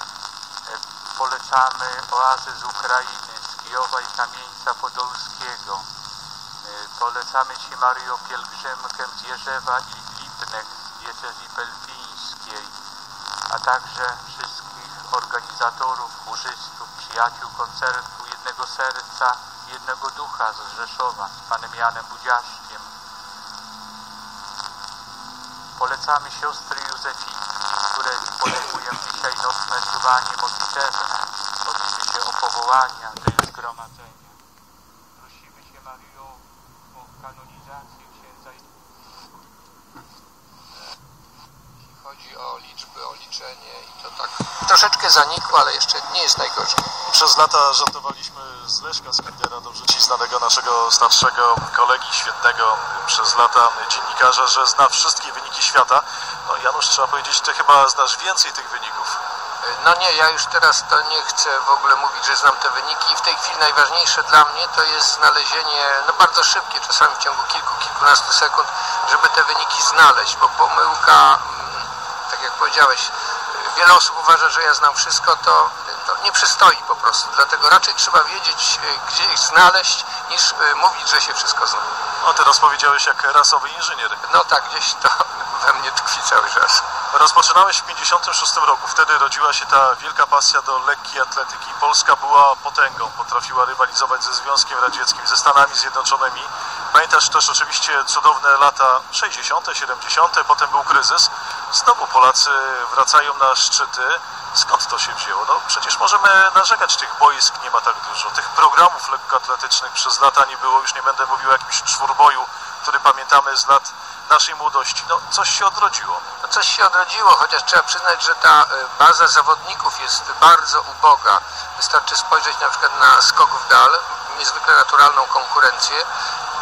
S16: Polecamy oazę z Ukrainy, z Kijowa i Kamieńca Podolskiego. Polecamy Ci, Maryjo, pielgrzymkę z Jerzewa i Lipnek z diecezji pelpińskiej, a także wszystkich organizatorów, chórzystów, przyjaciół koncertu Jednego Serca i Jednego Ducha z Rzeszowa, z panem Janem Budziaszkiem. Polecamy siostry Józefinki, które podejmują dzisiaj nocne czuwanie modlitewne. Modlimy się o powołania tego zgromadzenia. Prosimy Cię, Maryjo, o kanonizację księdza.
S17: Jeśli chodzi o liczby, o liczenie i to tak troszeczkę zanikło, ale jeszcze nie jest najgorzej.
S4: Przez lata żartowaliśmy z Leszka Skidera, dobrze Ci znanego naszego starszego kolegi, świetnego przez lata dziennikarza, że zna wszystkie wyniki świata. No Janusz, trzeba powiedzieć, Ty chyba znasz więcej tych wyników.
S17: No nie, ja już teraz to nie chcę w ogóle mówić, że znam te wyniki. W tej chwili najważniejsze dla mnie to jest znalezienie, no bardzo szybkie, czasami w ciągu kilku, kilkunastu sekund, żeby te wyniki znaleźć, bo pomyłka, tak jak powiedziałeś, wiele osób uważa, że ja znam wszystko, to, to nie przystoi po prostu. Dlatego raczej trzeba wiedzieć, gdzie ich znaleźć, niż mówić, że się wszystko zna.
S4: No teraz powiedziałeś jak rasowy inżynier.
S17: No tak, gdzieś to we mnie tkwi cały czas.
S4: Rozpoczynałeś w pięćdziesiątym szóstym roku. Wtedy rodziła się ta wielka pasja do lekkiej atletyki. Polska była potęgą, potrafiła rywalizować ze Związkiem Radzieckim, ze Stanami Zjednoczonymi. Pamiętasz też oczywiście cudowne lata sześćdziesiąte, siedemdziesiąte, potem był kryzys. Znowu Polacy wracają na szczyty. Skąd to się wzięło? No przecież możemy narzekać, tych boisk nie ma tak dużo. Tych programów lekkoatletycznych przez lata nie było. Już nie będę mówił o jakimś czwórboju, który pamiętamy z lat naszej młodości. No coś się odrodziło.
S17: No coś się odrodziło, chociaż trzeba przyznać, że ta baza zawodników jest bardzo uboga. Wystarczy spojrzeć na przykład na skok w dal, niezwykle naturalną konkurencję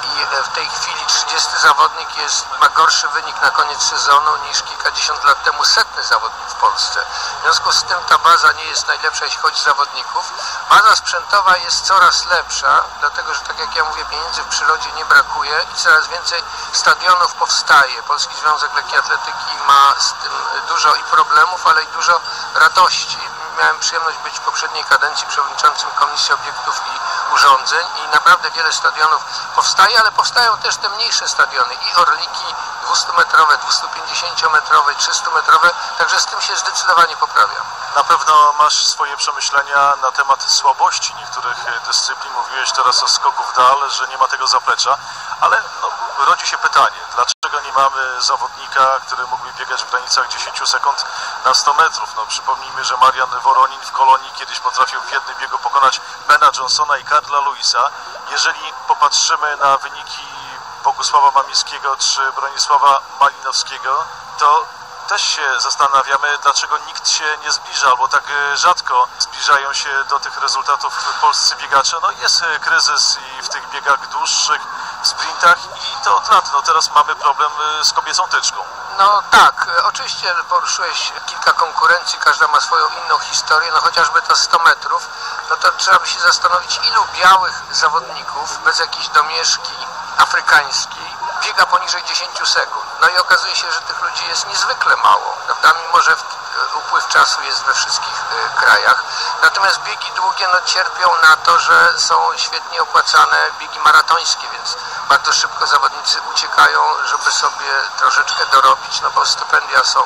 S17: i w tej chwili trzydziesty zawodnik jest, ma gorszy wynik na koniec sezonu niż kilkadziesiąt lat temu setny zawodnik w Polsce. W związku z tym ta baza nie jest najlepsza, jeśli chodzi o zawodników. Baza sprzętowa jest coraz lepsza, dlatego że, tak jak ja mówię, pieniędzy w przyrodzie nie brakuje i coraz więcej stadionów powstaje. Polski Związek Lekkiej Atletyki ma z tym dużo i problemów, ale i dużo radości. Miałem przyjemność być w poprzedniej kadencji przewodniczącym Komisji Obiektów i Urządzeń i naprawdę wiele stadionów powstaje, ale powstają też te mniejsze stadiony i Orliki dwustumetrowe, dwustupięćdziesięciometrowe, trzystumetrowe, także z tym się zdecydowanie poprawia.
S18: Na pewno masz swoje przemyślenia na temat słabości niektórych dyscyplin. Mówiłeś teraz o skoku w dal, że nie ma tego zaplecza, ale no, rodzi się pytanie, dlaczego nie mamy zawodnika, który mógłby biegać w granicach dziesięć sekund na sto metrów? No, przypomnijmy, że Marian Woronin w Kolonii kiedyś potrafił w jednym biegu pokonać Bena Johnsona i Karla Lewisa. Jeżeli popatrzymy na wyniki Bogusława Mamińskiego czy Bronisława Malinowskiego, to też się zastanawiamy, dlaczego nikt się nie zbliża, albo tak rzadko zbliżają się do tych rezultatów polscy biegacze. No jest kryzys i w tych biegach dłuższych, w sprintach i to od lat. No teraz mamy problem z kobiecą tyczką.
S17: No tak, oczywiście poruszyłeś kilka konkurencji, każda ma swoją inną historię, no chociażby to sto metrów, no to trzeba by się zastanowić, ilu białych zawodników bez jakiejś domieszki afrykańskiej biega poniżej dziesięć sekund. No i okazuje się, że tych ludzi jest niezwykle mało, prawda? Mimo że upływ czasu jest we wszystkich y, krajach. Natomiast biegi długie no, cierpią na to, że są świetnie opłacane biegi maratońskie, więc bardzo szybko zawodnicy uciekają, żeby sobie troszeczkę dorobić, no bo stypendia są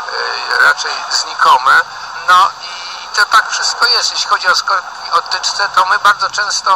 S17: y, raczej znikome. No i to tak wszystko jest. Jeśli chodzi o skoki o tyczce, to my bardzo często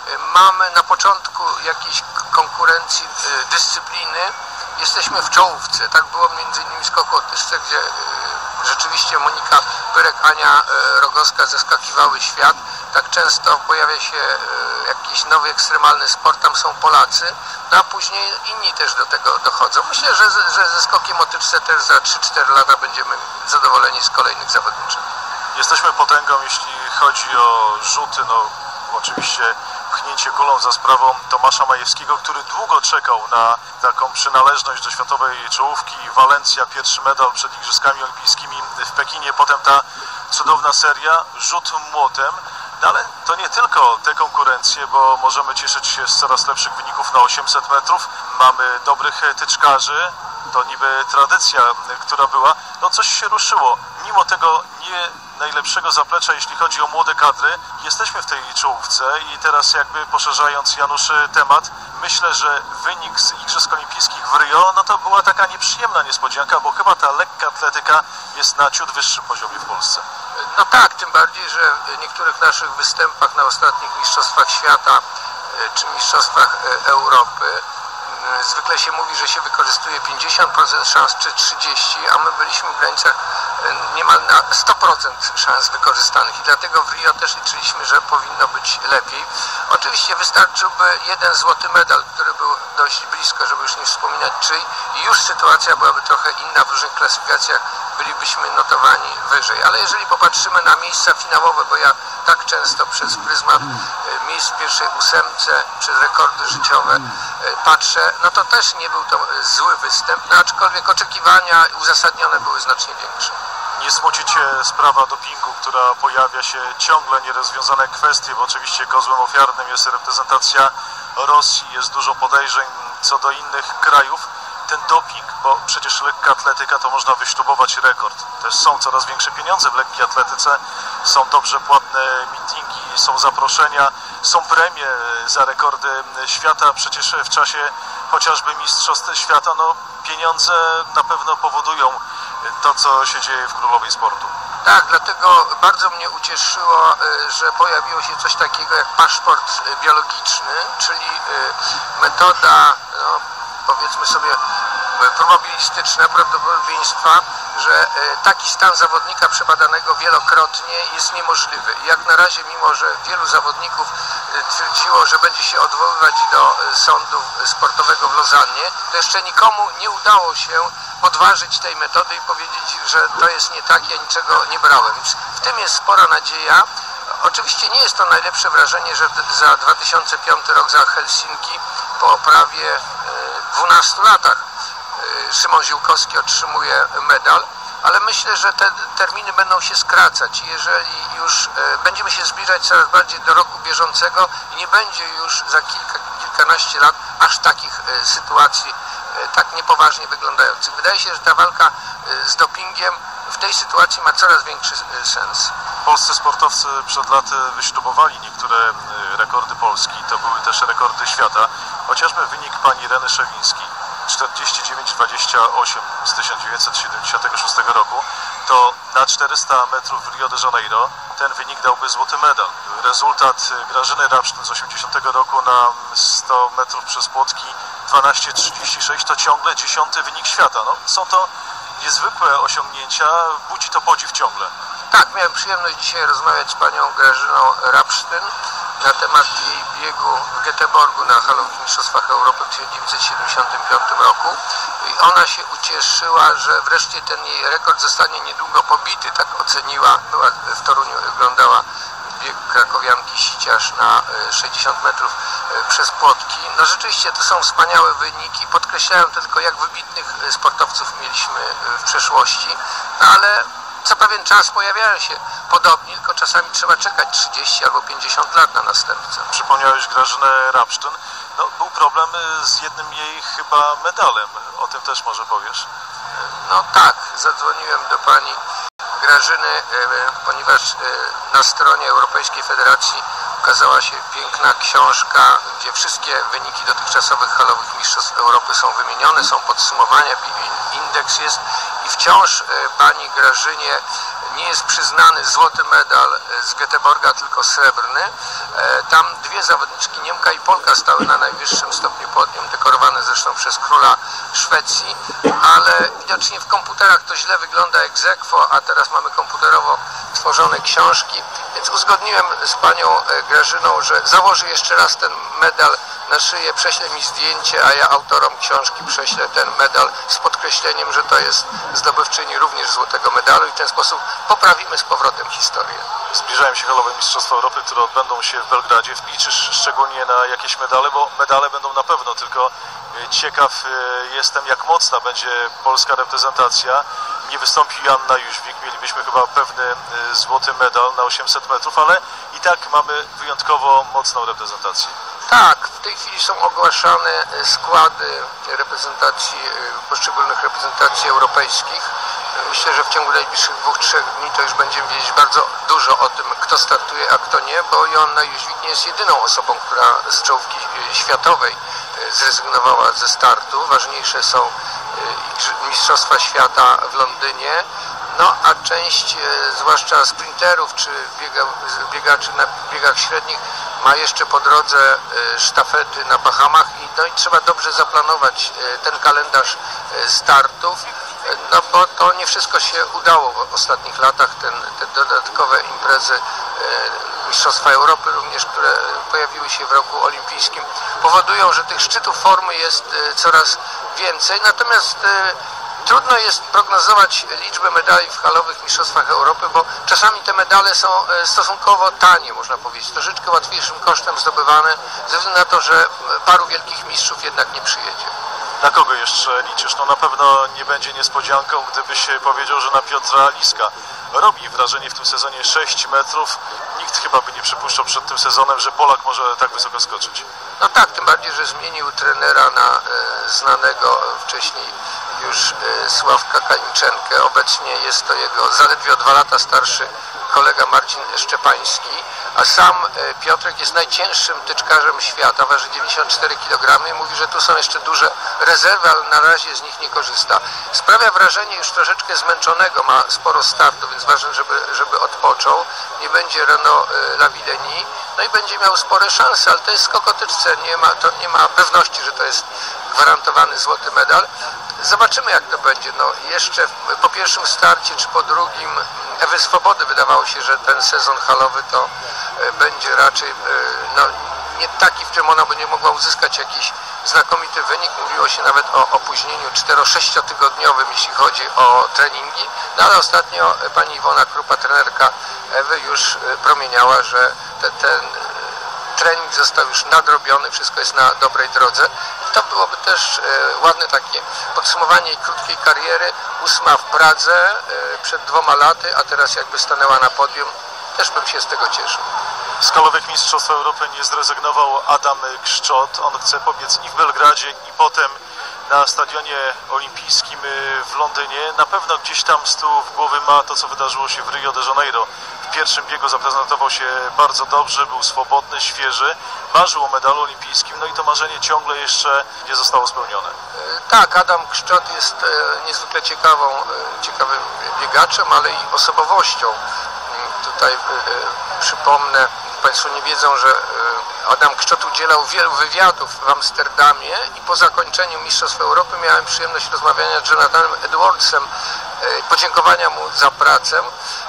S17: mamy na początku jakiejś konkurencji y, dyscypliny, jesteśmy w czołówce. Tak było między innymi w skoku o tyczce, gdzie y, rzeczywiście Monika Pyrek, Ania y, Rogowska zaskakiwały świat. Tak często pojawia się y, jakiś nowy ekstremalny sport, tam są Polacy, no a później inni też do tego dochodzą. Myślę, że, że ze skokiem o tyczce też za trzy cztery lata będziemy zadowoleni z kolejnych zawodniczych.
S18: Jesteśmy potęgą, jeśli chodzi o rzuty, no oczywiście pchnięcie kulą za sprawą Tomasza Majewskiego, który długo czekał na taką przynależność do światowej czołówki. Walencja, pierwszy medal przed Igrzyskami Olimpijskimi w Pekinie, potem ta cudowna seria, rzut młotem. No ale to nie tylko te konkurencje, bo możemy cieszyć się z coraz lepszych wyników na osiemset metrów. Mamy dobrych tyczkarzy, to niby tradycja, która była. No coś się ruszyło. Mimo tego nie najlepszego zaplecza, jeśli chodzi o młode kadry, jesteśmy w tej czołówce i teraz jakby poszerzając, Janusz, temat, myślę, że wynik z Igrzysk Olimpijskich w Rio, no to była taka nieprzyjemna niespodzianka, bo chyba ta lekka atletyka jest na ciut wyższym poziomie w Polsce.
S17: No tak, tym bardziej, że w niektórych naszych występach na ostatnich Mistrzostwach Świata czy Mistrzostwach Europy zwykle się mówi, że się wykorzystuje pięćdziesiąt procent szans czy trzydzieści procent, a my byliśmy w granicach niemal na sto procent szans wykorzystanych i dlatego w Rio też liczyliśmy, że powinno być lepiej. Oczywiście wystarczyłby jeden złoty medal, który był dość blisko, żeby już nie wspominać czyj, i już sytuacja byłaby trochę inna w różnych klasyfikacjach, bylibyśmy notowani wyżej. Ale jeżeli popatrzymy na miejsca finałowe, bo ja tak często przez pryzmat miejsc w pierwszej ósemce, przez rekordy życiowe patrzę, no to też nie był to zły występ, no aczkolwiek oczekiwania uzasadnione były znacznie większe.
S18: Nie smuci Cię sprawa dopingu, która pojawia się, ciągle nierozwiązane kwestie, bo oczywiście kozłem ofiarnym jest reprezentacja Rosji, jest dużo podejrzeń co do innych krajów. Ten doping, bo przecież lekka atletyka to można wyśrubować rekord. Też są coraz większe pieniądze w lekkiej atletyce, są dobrze płatne meetingi, są zaproszenia, są premie za rekordy świata. Przecież w czasie chociażby Mistrzostw Świata, no pieniądze na pewno powodują to, co się dzieje w Królowej Sportu.
S17: Tak, dlatego bardzo mnie ucieszyło, że pojawiło się coś takiego jak paszport biologiczny, czyli metoda, no, powiedzmy sobie, probabilistyczne prawdopodobieństwa, że taki stan zawodnika przebadanego wielokrotnie jest niemożliwy. Jak na razie, mimo że wielu zawodników twierdziło, że będzie się odwoływać do sądu sportowego w Lozannie, to jeszcze nikomu nie udało się podważyć tej metody i powiedzieć, że to jest nie tak, ja niczego nie brałem. Więc w tym jest spora nadzieja. Oczywiście nie jest to najlepsze wrażenie, że za dwa tysiące piąty rok, za Helsinki, po prawie dwunastu latach Szymon Ziółkowski otrzymuje medal, ale myślę, że te terminy będą się skracać. Jeżeli już będziemy się zbliżać coraz bardziej do roku bieżącego i nie będzie już za kilka, kilkanaście lat aż takich sytuacji tak niepoważnie wyglądających. Wydaje się, że ta walka z dopingiem w tej sytuacji ma coraz większy sens.
S18: Polscy sportowcy przed laty wyśrubowali niektóre rekordy Polski, to były też rekordy świata. Chociażby wynik pani Ireny Szewińskiej czterdzieści dziewięć dwadzieścia osiem z tysiąc dziewięćset siedemdziesiątego szóstego roku, to na czterysta metrów w Rio de Janeiro ten wynik dałby złoty medal. Rezultat Grażyny Rabsztyn z osiemdziesiątego roku na sto metrów przez płotki dwanaście trzydzieści sześć to ciągle dziesiąty wynik świata. No, są to niezwykłe osiągnięcia, budzi to podziw ciągle.
S17: Tak, miałem przyjemność dzisiaj rozmawiać z panią Grażyną Rabsztyn na temat jej biegu w Göteborgu na halowych mistrzostwach Europy w tysiąc dziewięćset siedemdziesiątym piątym roku i ona się ucieszyła, że wreszcie ten jej rekord zostanie niedługo pobity, tak oceniła, była w Toruniu, oglądała bieg krakowianki Siciarz na sześćdziesiąt metrów przez płotki. No rzeczywiście to są wspaniałe wyniki, podkreślają tylko, jak wybitnych sportowców mieliśmy w przeszłości, no ale co pewien czas pojawiają się podobni, tylko czasami trzeba czekać trzydzieści albo pięćdziesiąt lat na następcę.
S18: Przypomniałeś Grażynę Rabsztyn. No, był problem z jednym jej chyba medalem. O tym też może powiesz?
S17: No tak, zadzwoniłem do pani Grażyny, ponieważ na stronie Europejskiej Federacji ukazała się piękna książka, gdzie wszystkie wyniki dotychczasowych halowych mistrzostw Europy są wymienione, są podsumowania, indeks jest i wciąż pani Grażynie nie jest przyznany złoty medal z Göteborga, tylko srebrny. Tam dwie zawodniczki, Niemka i Polka, stały na najwyższym stopniu podium, dekorowane zresztą przez króla Szwecji, ale widocznie w komputerach to źle wygląda ex aequo, a teraz mamy komputerowo tworzone książki, więc uzgodniłem z panią Grażyną, że założy jeszcze raz ten medal na szyję, prześle mi zdjęcie, a ja autorom książki prześlę ten medal z podkreśleniem, że to jest zdobywczyni również złotego medalu i w ten sposób poprawimy z powrotem historię.
S18: Zbliżają się halowe Mistrzostwa Europy, które odbędą się w Belgradzie. Liczysz szczególnie na jakieś medale, bo medale będą na pewno, tylko ciekaw jestem, jak mocna będzie polska reprezentacja. Nie wystąpi Joanna Jóźwik, mielibyśmy chyba pewny złoty medal na osiemset metrów, ale i tak mamy wyjątkowo mocną reprezentację.
S17: Tak, w tej chwili są ogłaszane składy reprezentacji, poszczególnych reprezentacji europejskich. Myślę, że w ciągu najbliższych dwóch, trzech dni to już będziemy wiedzieć bardzo dużo o tym, kto startuje, a kto nie, bo Joanna Jóźwik nie jest jedyną osobą, która z czołówki światowej zrezygnowała ze startu. Ważniejsze są Mistrzostwa Świata w Londynie, no a część, zwłaszcza sprinterów czy biega, biegaczy na biegach średnich, ma jeszcze po drodze sztafety na Bahamach i, no i trzeba dobrze zaplanować ten kalendarz startów, no bo to nie wszystko się udało w ostatnich latach. Ten, te dodatkowe imprezy Mistrzostwa Europy również, które pojawiły się w roku olimpijskim, powodują, że tych szczytów formy jest coraz więcej, natomiast trudno jest prognozować liczbę medali w halowych Mistrzostwach Europy, bo czasami te medale są stosunkowo tanie, można powiedzieć, troszeczkę łatwiejszym kosztem zdobywane, ze względu na to, że paru wielkich mistrzów jednak nie przyjedzie.
S18: Na kogo jeszcze liczysz? No na pewno nie będzie niespodzianką, gdybyś powiedział, że na Piotra Liska. Robi wrażenie w tym sezonie sześć metrów. Nikt chyba by nie przypuszczał przed tym sezonem, że Polak może tak wysoko skoczyć.
S17: No tak, tym bardziej, że zmienił trenera na e, znanego wcześniej już e, Sławka Kalinczenkę. Obecnie jest to jego zaledwie o dwa lata starszy kolega Marcin Szczepański, a sam e, Piotrek jest najcięższym tyczkarzem świata, waży dziewięćdziesiąt cztery kilogramy i mówi, że tu są jeszcze duże rezerwy, ale na razie z nich nie korzysta. Sprawia wrażenie już troszeczkę zmęczonego, ma sporo startu, więc ważne, żeby, żeby odpoczął. Nie będzie Renaud Lavillenie, no i będzie miał spore szanse, ale to jest skok o tyczce, nie ma, to nie ma pewności, że to jest gwarantowany złoty medal. Zobaczymy, jak to będzie. No, jeszcze po pierwszym starcie czy po drugim Ewy Swobody wydawało się, że ten sezon halowy to będzie raczej no, nie taki, w którym ona będzie mogła uzyskać jakiś znakomity wynik. Mówiło się nawet o opóźnieniu cztero-sześciotygodniowym, jeśli chodzi o treningi. No ale ostatnio pani Iwona Krupa, trenerka Ewy, już promieniała, że te, ten trening został już nadrobiony, wszystko jest na dobrej drodze. I to byłoby też e, ładne takie podsumowanie krótkiej kariery. Ósma w Pradze e, przed dwoma laty, a teraz jakby stanęła na podium. Też bym się z tego cieszył.
S18: Z skalowych Mistrzostw Europy nie zrezygnował Adam Kszczot. On chce pobiec i w Belgradzie, i potem na stadionie olimpijskim w Londynie. Na pewno gdzieś tam z tyłu w głowy ma to, co wydarzyło się w Rio de Janeiro. W pierwszym biegu zaprezentował się bardzo dobrze, był swobodny, świeży, marzył o medalu olimpijskim, no i to marzenie ciągle jeszcze nie zostało spełnione.
S17: Tak, Adam Kszczot jest niezwykle ciekawą, ciekawym biegaczem, ale i osobowością. Tutaj przypomnę, Państwo nie wiedzą, że Adam Kszczot udzielał wielu wywiadów w Amsterdamie i po zakończeniu Mistrzostw Europy miałem przyjemność rozmawiania z Jonathanem Edwardsem, podziękowania mu za pracę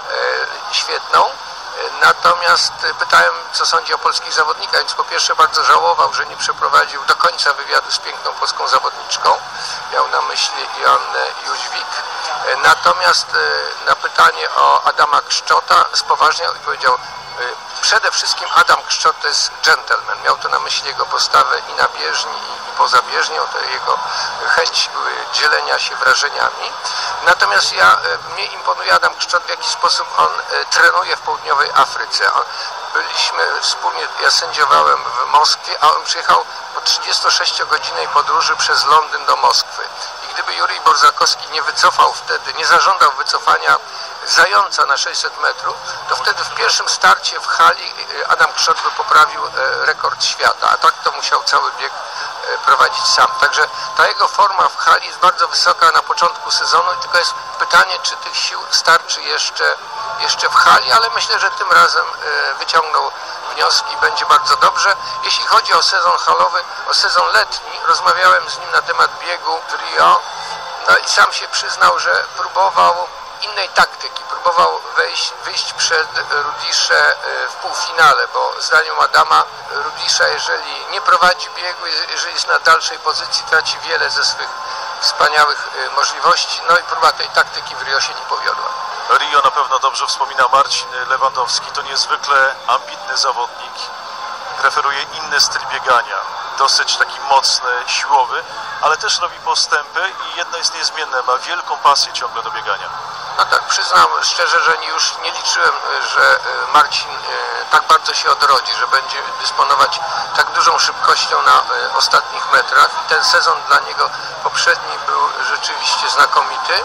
S17: świetną. Natomiast pytałem, co sądzi o polskich zawodnikach, więc po pierwsze bardzo żałował, że nie przeprowadził do końca wywiadu z piękną polską zawodniczką. Miał na myśli Joannę Jóźwik. Natomiast na pytanie o Adama Kszczota spoważniał i powiedział: przede wszystkim Adam Kszczot to jest gentleman. Miał to na myśli jego postawę i na bieżni, i poza bieżnią, to jego chęć dzielenia się wrażeniami. Natomiast ja, mnie imponuje Adam Kszczot, w jaki sposób on trenuje w południowej Afryce. Byliśmy wspólnie, ja sędziowałem w Moskwie, a on przyjechał po trzydziestosześciogodzinnej podróży przez Londyn do Moskwy. I gdyby Jurij Borzakowski nie wycofał wtedy, nie zażądał wycofania zająca na sześćset metrów, to wtedy w pierwszym starcie w hali Adam Kszczot by poprawił rekord świata, a tak to musiał cały bieg prowadzić sam. Także ta jego forma w hali jest bardzo wysoka na początku sezonu i tylko jest pytanie, czy tych sił starczy jeszcze, jeszcze w hali, ale myślę, że tym razem wyciągnął wnioski i będzie bardzo dobrze. Jeśli chodzi o sezon halowy, o sezon letni, rozmawiałem z nim na temat biegu w Rio, no i sam się przyznał, że próbował innej taktyki, próbował wejść, wyjść przed Rudisze w półfinale, bo zdaniem Adama Rudisza, jeżeli nie prowadzi biegu, jeżeli jest na dalszej pozycji, traci wiele ze swych wspaniałych możliwości, no i próba tej taktyki w Rio się nie powiodła.
S18: Rio na pewno dobrze wspomina Marcin Lewandowski, to niezwykle ambitny zawodnik, preferuje inny styl biegania, dosyć taki mocny, siłowy, ale też robi postępy i jedno jest niezmienne, ma wielką pasję ciągle do biegania.
S17: No tak, przyznam szczerze, że już nie liczyłem, że Marcin tak bardzo się odrodzi, że będzie dysponować tak dużą szybkością na ostatnich metrach. I ten sezon dla niego poprzedni był rzeczywiście znakomity.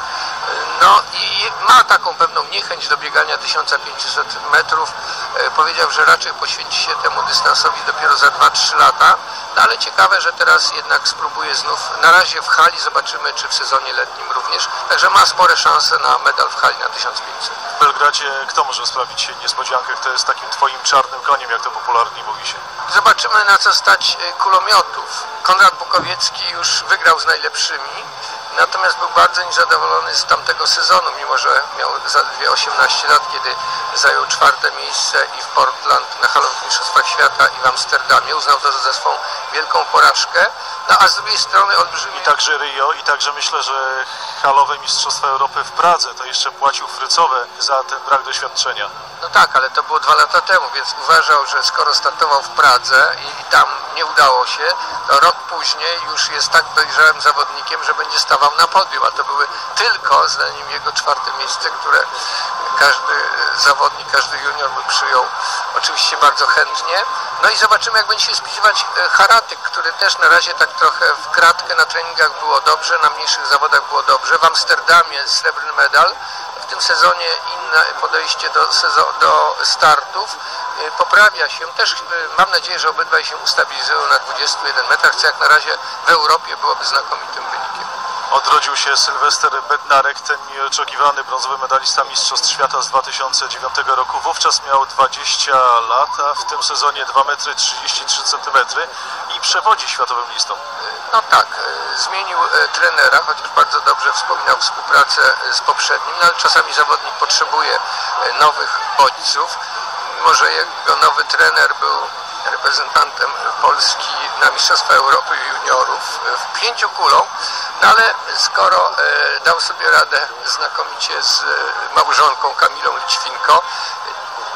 S17: No i ma taką pewną niechęć do biegania tysiąc pięćset metrów. Powiedział, że raczej poświęci się temu dystansowi dopiero za dwa trzy lata. No ale ciekawe, że teraz jednak spróbuje znów. Na razie w hali, zobaczymy, czy w sezonie letnim również. Także ma spore szanse na medal w hali na tysiąc pięćset.
S18: W Belgradzie kto może sprawić niespodziankę? Kto jest takim twoim czarnym koniem, jak to popularnie mówi się?
S17: Zobaczymy, na co stać kulomiotów. Konrad Bukowiecki już wygrał z najlepszymi. Natomiast był bardzo niezadowolony z tamtego sezonu, mimo że miał zaledwie osiemnaście lat, kiedy zajął czwarte miejsce i w Portland na halowych mistrzostwach świata i w Amsterdamie. Uznał to za swą wielką porażkę. No a z drugiej strony olbrzymi...
S18: I także Rio, i także myślę, że halowe mistrzostwa Europy w Pradze to jeszcze płacił frycowe za ten brak doświadczenia.
S17: No tak, ale to było dwa lata temu, więc uważał, że skoro startował w Pradze i tam nie udało się, to rok później już jest tak dojrzałym zawodnikiem, że będzie stawał na podium, a to były tylko, zdaniem jego, czwarte miejsce, które każdy zawodnik, każdy junior by przyjął oczywiście bardzo chętnie. No i zobaczymy, jak będzie się spisywać Haratyk, który też na razie tak trochę w kratkę na treningach było dobrze, na mniejszych zawodach było dobrze. W Amsterdamie srebrny medal. W tym sezonie inne podejście do, sezon, do startów poprawia się. Też mam nadzieję, że obydwaj się ustabilizują na dwudziestu jeden metrach, co jak na razie w Europie byłoby znakomitym wynikiem.
S18: Odrodził się Sylwester Bednarek, ten nieoczekiwany brązowy medalista Mistrzostw Świata z dwa tysiące dziewiątego roku. Wówczas miał dwadzieścia lat, a w tym sezonie dwa metry trzydzieści trzy centymetry i przewodzi światowym listom.
S17: No tak, zmienił trenera, chociaż bardzo dobrze wspominał współpracę z poprzednim, no ale czasami zawodnik potrzebuje nowych bodźców. Mimo że jego nowy trener był reprezentantem Polski na Mistrzostwa Europy Juniorów w pięciu kulą, no ale skoro e, dał sobie radę znakomicie z małżonką Kamilą Lićwinko,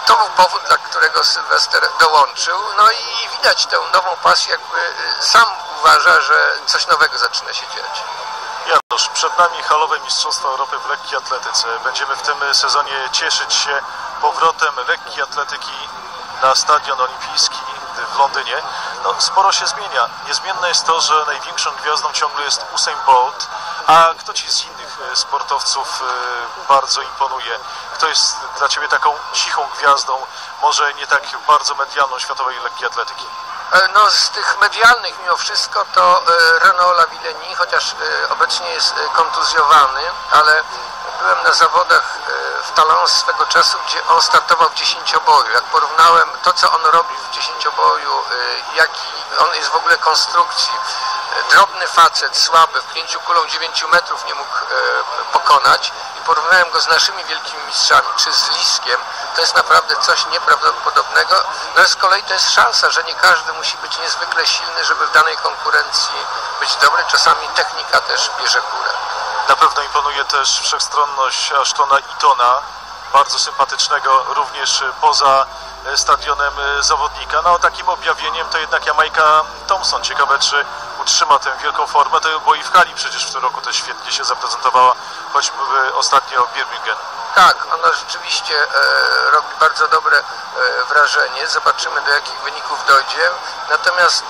S17: to był powód, dla którego Sylwester dołączył. No i widać tę nową pasję, jakby sam uważa, że coś nowego zaczyna się dziać.
S18: Janusz, przed nami halowe Mistrzostwa Europy w lekkiej atletyce. Będziemy w tym sezonie cieszyć się powrotem lekkiej atletyki na Stadion Olimpijski w Londynie. No, sporo się zmienia. Niezmienne jest to, że największą gwiazdą ciągle jest Usain Bolt. A kto Ci z innych sportowców bardzo imponuje? Kto jest dla Ciebie taką cichą gwiazdą, może nie tak bardzo medialną światowej lekkiej atletyki?
S17: No z tych medialnych mimo wszystko to Renaud Lavillenie, chociaż obecnie jest kontuzjowany, ale byłem na zawodach w Talence swego czasu, gdzie on startował w dziesięcioboju. Jak porównałem to, co on robi w dziesięcioboju, jaki on jest w ogóle konstrukcji, drobny facet, słaby, w pięciu kulą dziewięciu metrów nie mógł pokonać, i porównałem go z naszymi wielkimi mistrzami, czy z Liskiem, to jest naprawdę coś nieprawdopodobnego. No z kolei to jest szansa, że nie każdy musi być niezwykle silny, żeby w danej konkurencji być dobry. Czasami technika też bierze górę.
S18: Na pewno imponuje też wszechstronność Ashtona Eatona, bardzo sympatycznego również poza stadionem zawodnika. No takim objawieniem to jednak Jamajka Thompson. Ciekawe, czy utrzyma tę wielką formę, to bo i w hali przecież w tym roku też świetnie się zaprezentowała, choćby ostatnio Birmingham.
S17: Tak, ona rzeczywiście e, robi bardzo dobre e, wrażenie. Zobaczymy, do jakich wyników dojdzie. Natomiast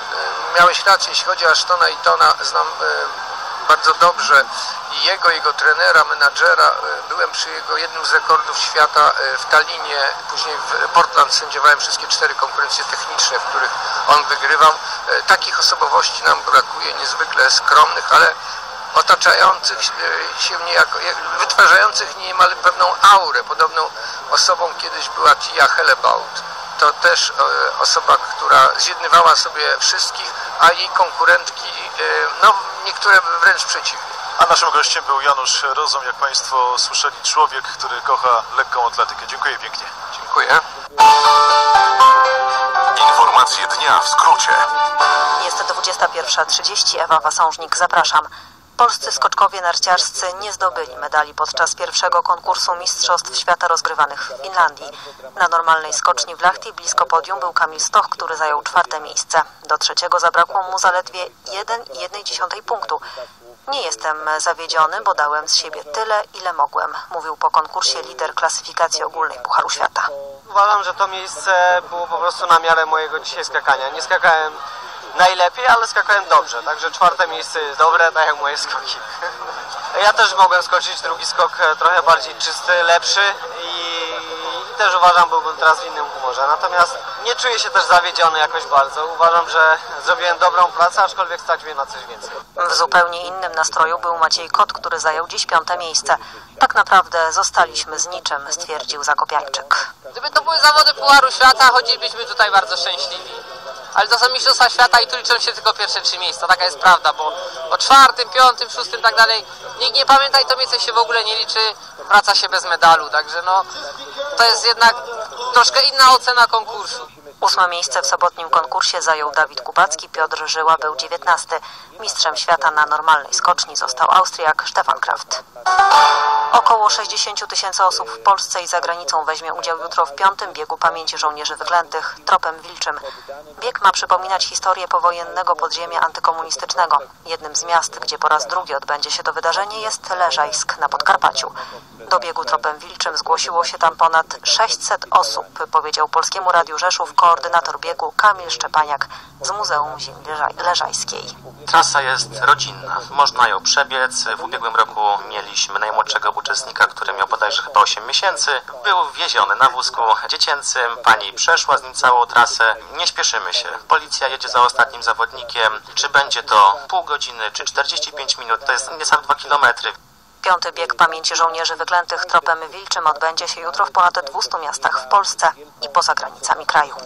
S17: e, miałeś rację, jeśli chodzi o Ashtona Eatona, znam e, bardzo dobrze i jego, jego trenera, menadżera. Byłem przy jego jednym z rekordów świata w Tallinie, później w Portland sędziowałem wszystkie cztery konkurencje techniczne, w których on wygrywał. Takich osobowości nam brakuje, niezwykle skromnych, ale otaczających się niejako, wytwarzających niemal pewną aurę, podobną osobą kiedyś była Tia Hellebaut. To też osoba, która zjednywała sobie wszystkich, a jej konkurentki, no niektóre wręcz przeciwnie.
S18: A naszym gościem był Janusz Rozum, jak Państwo słyszeli, człowiek, który kocha lekką atletykę. Dziękuję pięknie.
S17: Dziękuję.
S6: Informacje dnia w skrócie.
S10: Jest dwudziesta pierwsza trzydzieści, Ewa Wasążnik, zapraszam. Polscy skoczkowie narciarscy nie zdobyli medali podczas pierwszego konkursu Mistrzostw Świata rozgrywanych w Finlandii. Na normalnej skoczni w Lahti blisko podium był Kamil Stoch, który zajął czwarte miejsce. Do trzeciego zabrakło mu zaledwie jeden przecinek jeden punktu. Nie jestem zawiedziony, bo dałem z siebie tyle, ile mogłem, mówił po konkursie lider klasyfikacji ogólnej Pucharu Świata.
S19: Uważam, że to miejsce było po prostu na miarę mojego dzisiaj skakania. Nie skakałem najlepiej, ale skakałem dobrze, także czwarte miejsce jest dobre, tak jak moje skoki. Ja też mogłem skoczyć drugi skok trochę bardziej czysty, lepszy i też uważam, byłbym teraz w innym humorze. Natomiast nie czuję się też zawiedziony jakoś bardzo. Uważam, że zrobiłem dobrą pracę, aczkolwiek stać mnie na coś więcej.
S10: W zupełnie innym nastroju był Maciej Kot, który zajął dziś piąte miejsce. Tak naprawdę zostaliśmy z niczym, stwierdził Zakopiańczyk.
S20: Gdyby to były zawody Pucharu Świata, chodzilibyśmy tutaj bardzo szczęśliwi. Ale to są Mistrzostwa Świata i tu liczą się tylko pierwsze trzy miejsca, taka jest prawda, bo o czwartym, piątym, szóstym i tak dalej nikt nie pamięta i to miejsce się w ogóle nie liczy, wraca się bez medalu, także no to jest jednak troszkę inna ocena konkursu.
S10: Ósme miejsce w sobotnim konkursie zajął Dawid Kubacki, Piotr Żyła był dziewiętnasty. Mistrzem świata na normalnej skoczni został Austriak Stefan Kraft. Około sześćdziesiąt tysięcy osób w Polsce i za granicą weźmie udział jutro w piątym biegu pamięci żołnierzy wyklętych Tropem Wilczym. Bieg ma przypominać historię powojennego podziemia antykomunistycznego. Jednym z miast, gdzie po raz drugi odbędzie się to wydarzenie, jest Leżajsk na Podkarpaciu. Do biegu Tropem Wilczym zgłosiło się tam ponad sześćset osób, powiedział Polskiemu Radiu Rzeszów koordynator biegu Kamil Szczepaniak z Muzeum Ziemi Leżajskiej.
S21: Trasa jest rodzinna, można ją przebiec. W ubiegłym roku mieliśmy najmłodszego uczestnika, który miał bodajże chyba osiem miesięcy. Był wieziony na wózku dziecięcym, pani przeszła z nim całą trasę. Nie śpieszymy się, policja jedzie za ostatnim zawodnikiem. Czy będzie to pół godziny, czy czterdzieści pięć minut, to jest niecałe dwa kilometry.
S10: Piąty bieg pamięci żołnierzy wyklętych Tropem Wilczym odbędzie się jutro w ponad dwustu miastach w Polsce i poza granicami kraju.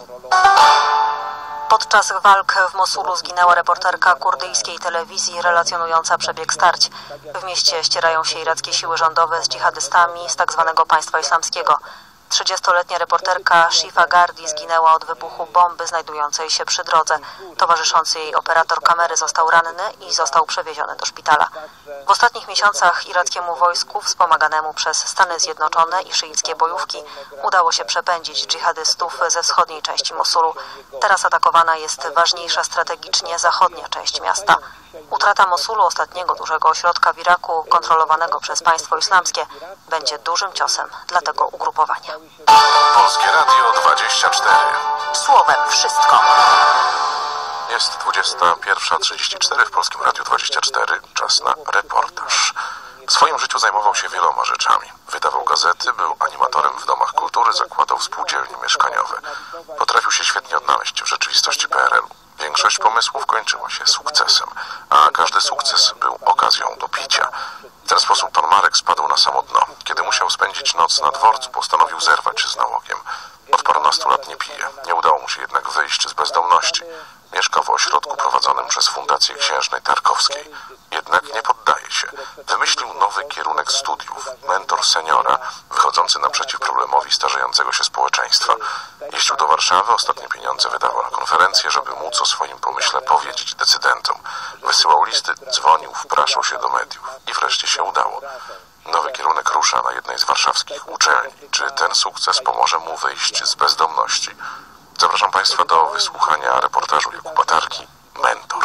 S10: Podczas walk w Mosulu zginęła reporterka kurdyjskiej telewizji relacjonująca przebieg starć. W mieście ścierają się irackie siły rządowe z dżihadystami z tzw. państwa islamskiego. trzydziestoletnia reporterka Shifa Gardi zginęła od wybuchu bomby znajdującej się przy drodze. Towarzyszący jej operator kamery został ranny i został przewieziony do szpitala. W ostatnich miesiącach irackiemu wojsku wspomaganemu przez Stany Zjednoczone i szyickie bojówki udało się przepędzić dżihadystów ze wschodniej części Mosulu. Teraz atakowana jest ważniejsza strategicznie zachodnia część miasta. Utrata Mosulu, ostatniego dużego ośrodka w Iraku kontrolowanego przez państwo islamskie, będzie dużym ciosem dla tego ugrupowania.
S5: Polskie Radio dwadzieścia cztery.
S10: Słowem wszystko.
S5: Jest dwudziesta pierwsza trzydzieści cztery w Polskim Radiu dwadzieścia cztery. Czas na reportaż. W swoim życiu zajmował się wieloma rzeczami. Wydawał gazety, był animatorem w domach kultury, zakładał spółdzielnie mieszkaniowe. Potrafił się świetnie odnaleźć w rzeczywistości P R L-u. Większość pomysłów kończyła się sukcesem, a każdy sukces był okazją do picia. W ten sposób pan Marek spadł na samo dno. Kiedy musiał spędzić noc na dworcu, postanowił zerwać z nałogiem. Od parunastu lat nie pije. Nie udało mu się jednak wyjść z bezdomności. Mieszka w ośrodku prowadzonym przez Fundację Księżnej Tarkowskiej. Jednak nie poddaje się. Wymyślił nowy kierunek studiów. Mentor seniora, wychodzący naprzeciw problemowi starzejącego się społeczeństwa. Jeździł do Warszawy, ostatnie pieniądze wydawał na konferencje, żeby móc o swoim pomyśle powiedzieć decydentom. Wysyłał listy, dzwonił, wpraszał się do mediów. I wreszcie się udało. Nowy kierunek rusza na jednej z warszawskich uczelni. Czy ten sukces pomoże mu wyjść z bezdomności? Zapraszam Państwa do wysłuchania reportażu Jakuba Tarki Mentor.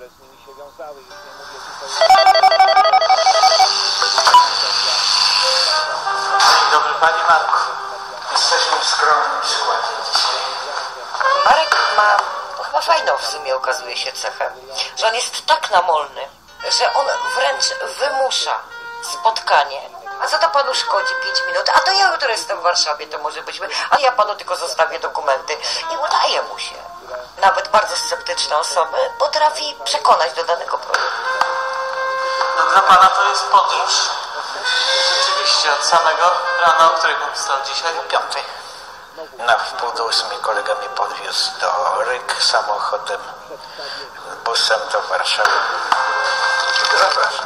S22: Dzień dobry, Pani Marku. Jesteśmy w skromnym składzie dzisiaj.
S23: Marek ma chyba fajną w sumie, okazuje się, cechę, że on jest tak namolny, że on wręcz wymusza spotkanie. A co to panu szkodzi pięć minut? A to ja jutro jestem w Warszawie, to może byśmy... A ja panu tylko zostawię dokumenty. I udaje mu się. Nawet bardzo sceptyczne osoby potrafi przekonać do danego projektu.
S22: No dla pana to jest podróż. Rzeczywiście, od samego rana, o której pan wstał dzisiaj? O piątej. Na wpół do ósmej kolega mnie podwiózł do Ryk samochodem, busem do Warszawy. Zapraszam.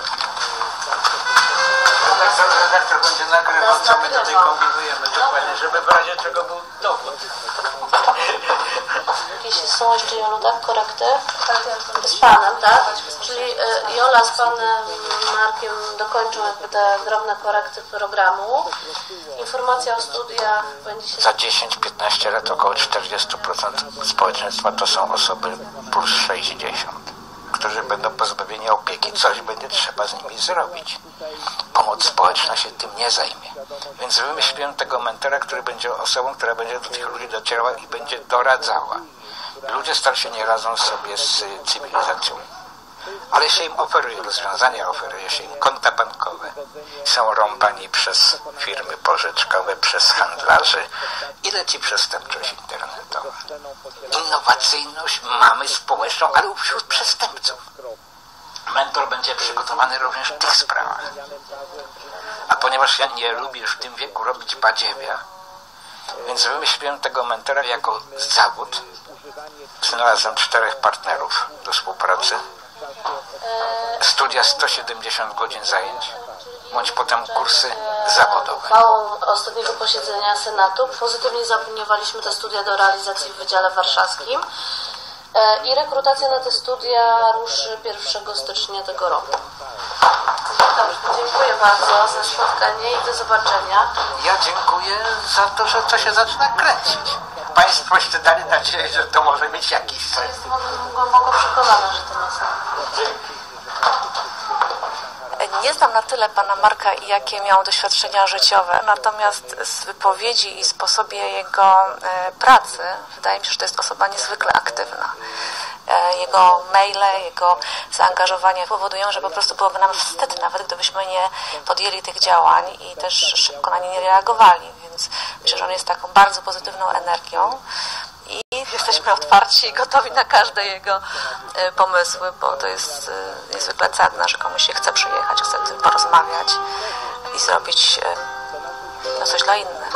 S22: Redaktor będzie nagrywał, co my tutaj kombinujemy dokładnie, żeby w razie czego był dowód.
S2: Jakieś są jeszcze, Jolu, tak? Korekty? Z panem, tak? Czyli Jola z panem Markiem dokończą jakby te drobne korekty programu. Informacja o studiach będzie się...
S22: Za dziesięć piętnaście lat około czterdzieści procent społeczeństwa to są osoby plus sześćdziesiąt, którzy będą pozbawieni opieki. Coś będzie trzeba z nimi zrobić. Pomoc społeczna się tym nie zajmie. Więc wymyśliłem tego mentora, który będzie osobą, która będzie do tych ludzi docierała i będzie doradzała. Ludzie starsi nie radzą sobie z cywilizacją. Ale się im oferuje rozwiązania, oferuje się im konta bankowe. Są rąbani przez firmy pożyczkowe, przez handlarzy i leci przestępczość internetowa. Innowacyjność mamy społeczną, ale wśród przestępców. Mentor będzie przygotowany również w tych sprawach. A ponieważ ja nie lubię już w tym wieku robić badziewia, więc wymyśliłem tego mentora jako zawód. Znalazłem czterech partnerów do współpracy. Studia sto siedemdziesiąt godzin zajęć, bądź potem kursy zawodowe.
S2: Uchwałą ostatniego posiedzenia Senatu pozytywnie zaopiniowaliśmy te studia do realizacji w Wydziale Warszawskim i rekrutacja na te studia ruszy pierwszego stycznia tego roku. Dobrze, dziękuję bardzo za spotkanie i do zobaczenia.
S22: Ja dziękuję za to, że to się zaczyna kręcić. Państwoście dali nadzieję, że to może mieć jakiś sens.
S2: Jestem głęboko przekonana, że to ma sens.
S24: Nie znam na tyle pana Marka i jakie miał doświadczenia życiowe, natomiast z wypowiedzi i sposobie jego pracy wydaje mi się, że to jest osoba niezwykle aktywna. Jego maile, jego zaangażowanie powodują, że po prostu byłoby nam wstyd, nawet gdybyśmy nie podjęli tych działań i też szybko na nie nie reagowali, więc myślę, że on jest taką bardzo pozytywną energią. I jesteśmy otwarci i gotowi na każde jego pomysły, bo to jest niezwykle cenne, że komuś się chce przyjechać, chce porozmawiać i zrobić no, coś dla innych.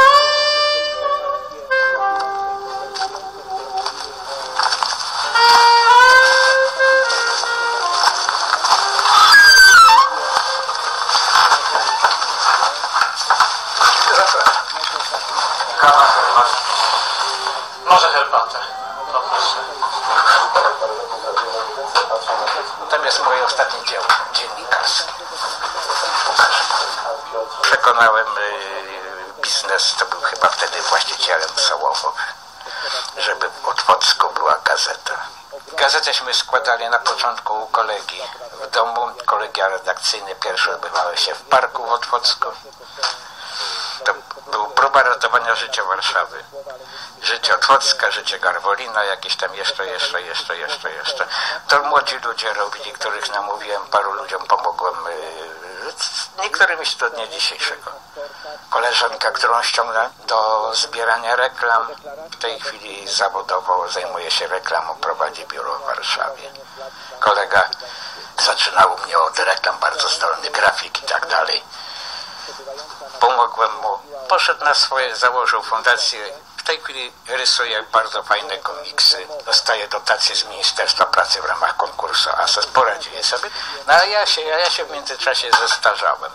S20: Może herbatę. Poproszę.
S22: Tam jest moje ostatnie dzieło dziennikarskie. Przekonałem y, biznes, to był chyba wtedy właścicielem Sołowo, żeby w Otwocku była gazeta. Gazetęśmy składali na początku u kolegi w domu. Kolegia redakcyjne pierwsze odbywały się w parku w Otwocku. To był próba ratowania życia Warszawy. Życie Otwocka, życie Garwolina, jakieś tam jeszcze, jeszcze, jeszcze, jeszcze, jeszcze. To młodzi ludzie robili, których namówiłem, paru ludziom pomogłem. Niektórym jest do dnia dzisiejszego. Koleżanka, którą ściągnę do zbierania reklam, w tej chwili zawodowo zajmuje się reklamą, prowadzi biuro w Warszawie. Kolega zaczynał u mnie od reklam, bardzo zdolny grafik i tak dalej. Pomogłem mu, poszedł na swoje, założył fundację. W tej chwili rysuje bardzo fajne komiksy, dostaje dotacje z Ministerstwa Pracy w ramach konkursu A S O S, poradziłem sobie. No a ja się, ja się w międzyczasie zestarzałem.